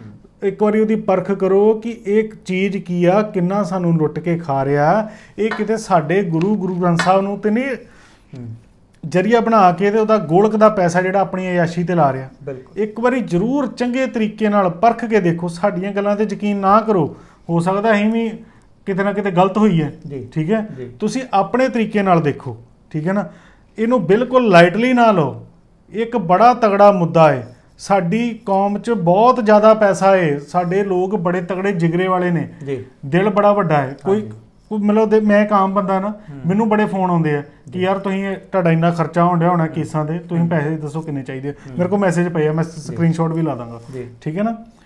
ਇੱਕ ਵਾਰੀ ਉਹਦੀ ਪਰਖ ਕਰੋ ਕਿ ਇਹ ਚੀਜ਼ ਕੀ ਆ, ਕਿੰਨਾ ਸਾਨੂੰ ਲੁੱਟ ਕੇ ਖਾ ਰਿਹਾ, ਇਹ ਕਿਤੇ ਸਾਡੇ ਗੁਰੂ ਗ੍ਰੰਥ ਸਾਹਿਬ ਨੂੰ ਤੇ ਨਹੀਂ ਜਰੀਆ ਬਣਾ ਕੇ ਤੇ ਉਹਦਾ ਗੋਲਕ ਦਾ ਪੈਸਾ ਜਿਹੜਾ ਆਪਣੀ ਅਯਾਸ਼ੀ ਤੇ ਲਾ ਰਿਹਾ। ਇੱਕ ਵਾਰੀ ਜ਼ਰੂਰ ਚੰਗੇ ਤਰੀਕੇ ਨਾਲ ਪਰਖ ਕੇ ਦੇਖੋ। ਸਾਡੀਆਂ ਗੱਲਾਂ ਤੇ ਯਕੀਨ ਨਾ ਕਰੋ, ਹੋ ਸਕਦਾ ਅਸੀਂ ਵੀ ਕਿਤੇ ਨਾ ਕਿਤੇ ਗਲਤ ਹੋਈ ਹੈ, ਠੀਕ ਹੈ। ਤੁਸੀਂ ਆਪਣੇ ਤਰੀਕੇ ਨਾਲ ਦੇਖੋ, ਠੀਕ ਹੈ ਨਾ। ਇਹਨੂੰ ਬਿਲਕੁਲ ਲਾਈਟਲੀ ਨਾ ਲਓ। ਇੱਕ ਬੜਾ ਤਗੜਾ ਮੁੱਦਾ ਹੈ। ਸਾਡੀ ਕੌਮ 'ਚ ਬਹੁਤ ਜ਼ਿਆਦਾ ਪੈਸਾ ਹੈ, ਸਾਡੇ ਲੋਕ ਬੜੇ ਤਗੜੇ ਜਿਗਰੇ ਵਾਲੇ ਨੇ, ਦਿਲ ਬੜਾ ਵੱਡਾ ਹੈ। ਕੋਈ ਮਤਲਬ ਮੈਂ ਇੱਕ ਆਮ ਬੰਦਾ ਨਾ, ਮੈਨੂੰ ਬੜੇ ਫੋਨ ਆਉਂਦੇ ਆ ਕਿ ਯਾਰ ਤੁਸੀਂ ਤੁਹਾਡਾ ਇੰਨਾ ਖਰਚਾ ਹੋਣ ਡਿਆ ਹੋਣਾ ਕੇਸਾਂ ਦੇ, ਤੁਸੀਂ ਪੈਸੇ ਦੱਸੋ ਕਿੰਨੇ ਚਾਹੀਦੇ। ਮੇਰੇ ਕੋਲ ਮੈਸੇਜ ਪਏ ਆ, ਮੈਂ ਸਕਰੀਨਸ਼ਾਟ ਵੀ ਲਾ ਦਾਂਗਾ, ਠੀਕ ਹੈ ਨਾ।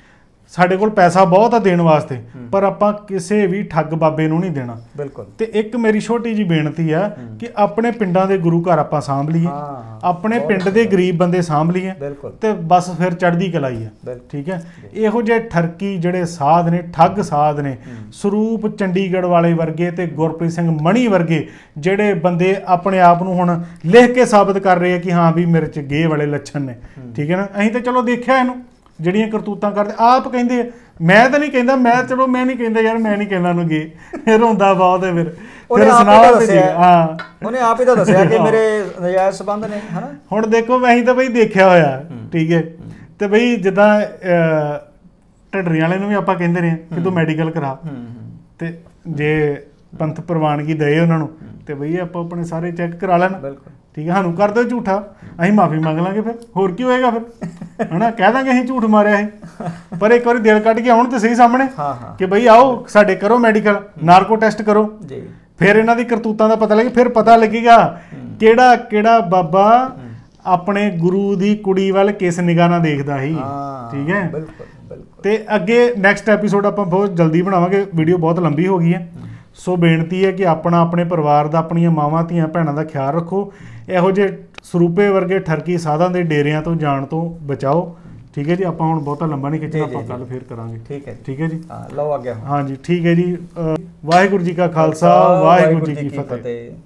ਸਾਡੇ ਕੋਲ ਪੈਸਾ ਬਹੁਤ ਆ ਦੇਣ ਵਾਸਤੇ, ਪਰ ਆਪਾਂ ਕਿਸੇ ਵੀ ਠੱਗ ਬਾਬੇ ਨੂੰ ਨਹੀਂ ਦੇਣਾ। ਬਿਲਕੁਲ। ਤੇ ਇੱਕ ਮੇਰੀ ਛੋਟੀ ਜੀ ਬੇਨਤੀ ਆ ਕਿ ਆਪਣੇ ਪਿੰਡਾਂ ਦੇ ਗੁਰੂ ਘਰ ਆਪਾਂ ਸਾਂਭ ਲਈਏ, ਆਪਣੇ ਪਿੰਡ ਦੇ ਗਰੀਬ ਬੰਦੇ ਸਾਂਭ ਲਈਏ, ਤੇ ਬਸ ਫਿਰ ਚੜ੍ਹਦੀ ਕਲਾਈ ਆ। ਠੀਕ ਹੈ। ਇਹੋ ਜਿਹੇ ਠਰਕੀ ਜਿਹੜੇ ਸਾਧ ਨੇ, ਠੱਗ ਸਾਧ ਨੇ, ਸਰੂਪ ਚੰਡੀਗੜ੍ਹ ਵਾਲੇ ਵਰਗੇ ਤੇ ਗੁਰਪ੍ਰੀਤ ਸਿੰਘ ਮਣੀ ਵਰਗੇ ਜਿਹੜੇ ਬੰਦੇ ਆਪਣੇ ਆਪ ਨੂੰ ਹੁਣ ਲਿਖ ਕੇ ਸਾਬਤ ਕਰ ਰਹੇ ਆ ਕਿ ਹਾਂ ਵੀ ਮੇਰੇ ਚ ਗੇ ਵਾਲੇ ਲੱਛਣ ਨੇ। ਠੀਕ ਹੈ ਨਾ। ਅਸੀਂ ਤਾਂ ਚਲੋ ਦੇਖਿਆ ਇਹਨੂੰ ਜਿਹੜੀਆਂ ਕਰਤੂਤਾਂ ਕਰਦੇ, ਆਪ ਕਹਿੰਦੇ ਮੈਂ ਤਾਂ ਨਹੀਂ ਕਹਿੰਦਾ, ਚਲੋ ਮੈਂ ਨਹੀਂ ਕਹਿੰਦਾ ਯਾਰ, ਮੈਂ ਨਹੀਂ ਕਹਿੰਦਾ ਨੂੰ ਗੇ, ਫਿਰ ਹੁੰਦਾ ਬਹੁਤ ਹੈ। ਫਿਰ ਹਾਂ, ਉਹਨੇ ਆਪ ਹੀ ਤਾਂ ਦੱਸਿਆ ਕਿ ਮੇਰੇ ਨਜਾਇਜ਼ ਸੰਬੰਧ ਨੇ, ਹਨਾ। ਹੁਣ ਦੇਖੋ ਅਸੀਂ ਤਾਂ ਬਈ ਦੇਖਿਆ ਹੋਇਆ। ਠੀਕ ਹੈ। ਤੇ ਬਈ ਜਿੱਦਾਂ ਢੱਡਰੀਆਂ ਵਾਲੇ ਨੂੰ ਵੀ ਆਪਾਂ ਕਹਿੰਦੇ ਰਹੇ ਕਿ ਤੂੰ ਮੈਡੀਕਲ ਕਰਾ, ਤੇ ਜੇ ਪੰਥ ਪ੍ਰਵਾਨਗੀ ਦੇ ਉਹਨਾਂ ਨੂੰ ਤੇ ਬਈ ਆਪਾਂ ਆਪਣੇ ਸਾਰੇ ਚੈੱਕ ਕਰਾ ਲੈਣ। ਠੀਕ ਹੈ। ਸਾਨੂੰ ਕਰ ਦਿਓ ਝੂਠਾ, ਅਸੀਂ ਮਾਫੀ ਮੰਗ ਲਾਂਗੇ, ਫਿਰ ਹੋਰ ਕੀ ਹੋਏਗਾ, ਫਿਰ ਹਨਾ ਕਹਿ ਦਾਂਗੇ ਅਸੀਂ ਝੂਠ ਮਾਰਿਆ ਸੀ। ਪਰ ਇੱਕ ਵਾਰੀ ਦਿਲ ਕੱਢ ਕੇ ਆਉਣ ਤੇ ਸਹੀ ਸਾਹਮਣੇ ਕਿ ਬਈ ਆਓ ਸਾਡੇ ਕਰੋ ਮੈਡੀਕਲ, ਨਾਰਕੋ ਟੈਸਟ ਕਰੋ, ਫਿਰ ਇਹਨਾਂ ਦੀ ਕਰਤੂਤਾਂ ਦਾ ਪਤਾ ਲੱਗੇ, ਫਿਰ ਪਤਾ ਲੱਗੇਗਾ ਕਿਹੜਾ ਕਿਹੜਾ ਬਾਬਾ ਆਪਣੇ ਗੁਰੂ ਦੀ ਕੁੜੀ ਵੱਲ ਕਿਸ ਨਿਗਾਹ ਨਾਲ ਦੇਖਦਾ ਸੀ। ਠੀਕ ਹੈ। ਤੇ ਅੱਗੇ ਨੈਕਸਟ ਐਪੀਸੋਡ ਆਪਾਂ ਬਹੁਤ ਜਲਦੀ ਬਣਾਵਾਂਗੇ, ਵੀਡੀਓ ਬਹੁਤ ਲੰਬੀ ਹੋ ਗਈ ਹੈ। ਸੋ ਬੇਨਤੀ ਹੈ ਕਿ ਆਪਣਾ, ਆਪਣੇ ਪਰਿਵਾਰ ਦਾ, ਆਪਣੀਆਂ ਮਾਵਾਂ ਧੀਆਂ ਭੈਣਾਂ ਦਾ ਖਿਆਲ ਰੱਖੋ। ਇਹੋ ਜਿਹੇ ਸਰੂਪੇ ਵਰਗੇ ਠਰਕੀ ਸਾਧਾਂ ਦੇ ਡੇਰਿਆਂ ਤੋਂ ਜਾਣ ਤੋਂ ਬਚਾਓ। ਠੀਕ ਹੈ ਜੀ। ਆਪਾਂ ਹੁਣ ਬਹੁਤਾ ਲੰਬਾ ਨਹੀਂ ਖਿੱਚਣਾ, ਆਪਾਂ ਕੱਲ ਫੇਰ ਕਰਾਂਗੇ। ਠੀਕ ਹੈ। ਠੀਕ ਹੈ ਜੀ। ਲਓ ਆ ਗਿਆ। ਹਾਂਜੀ ਠੀਕ ਹੈ ਜੀ। ਵਾਹਿਗੁਰੂ ਜੀ ਕਾ ਖਾਲਸਾ, ਵਾਹਿਗੁਰੂ ਜੀ ਕੀ ਫਤਿਹ।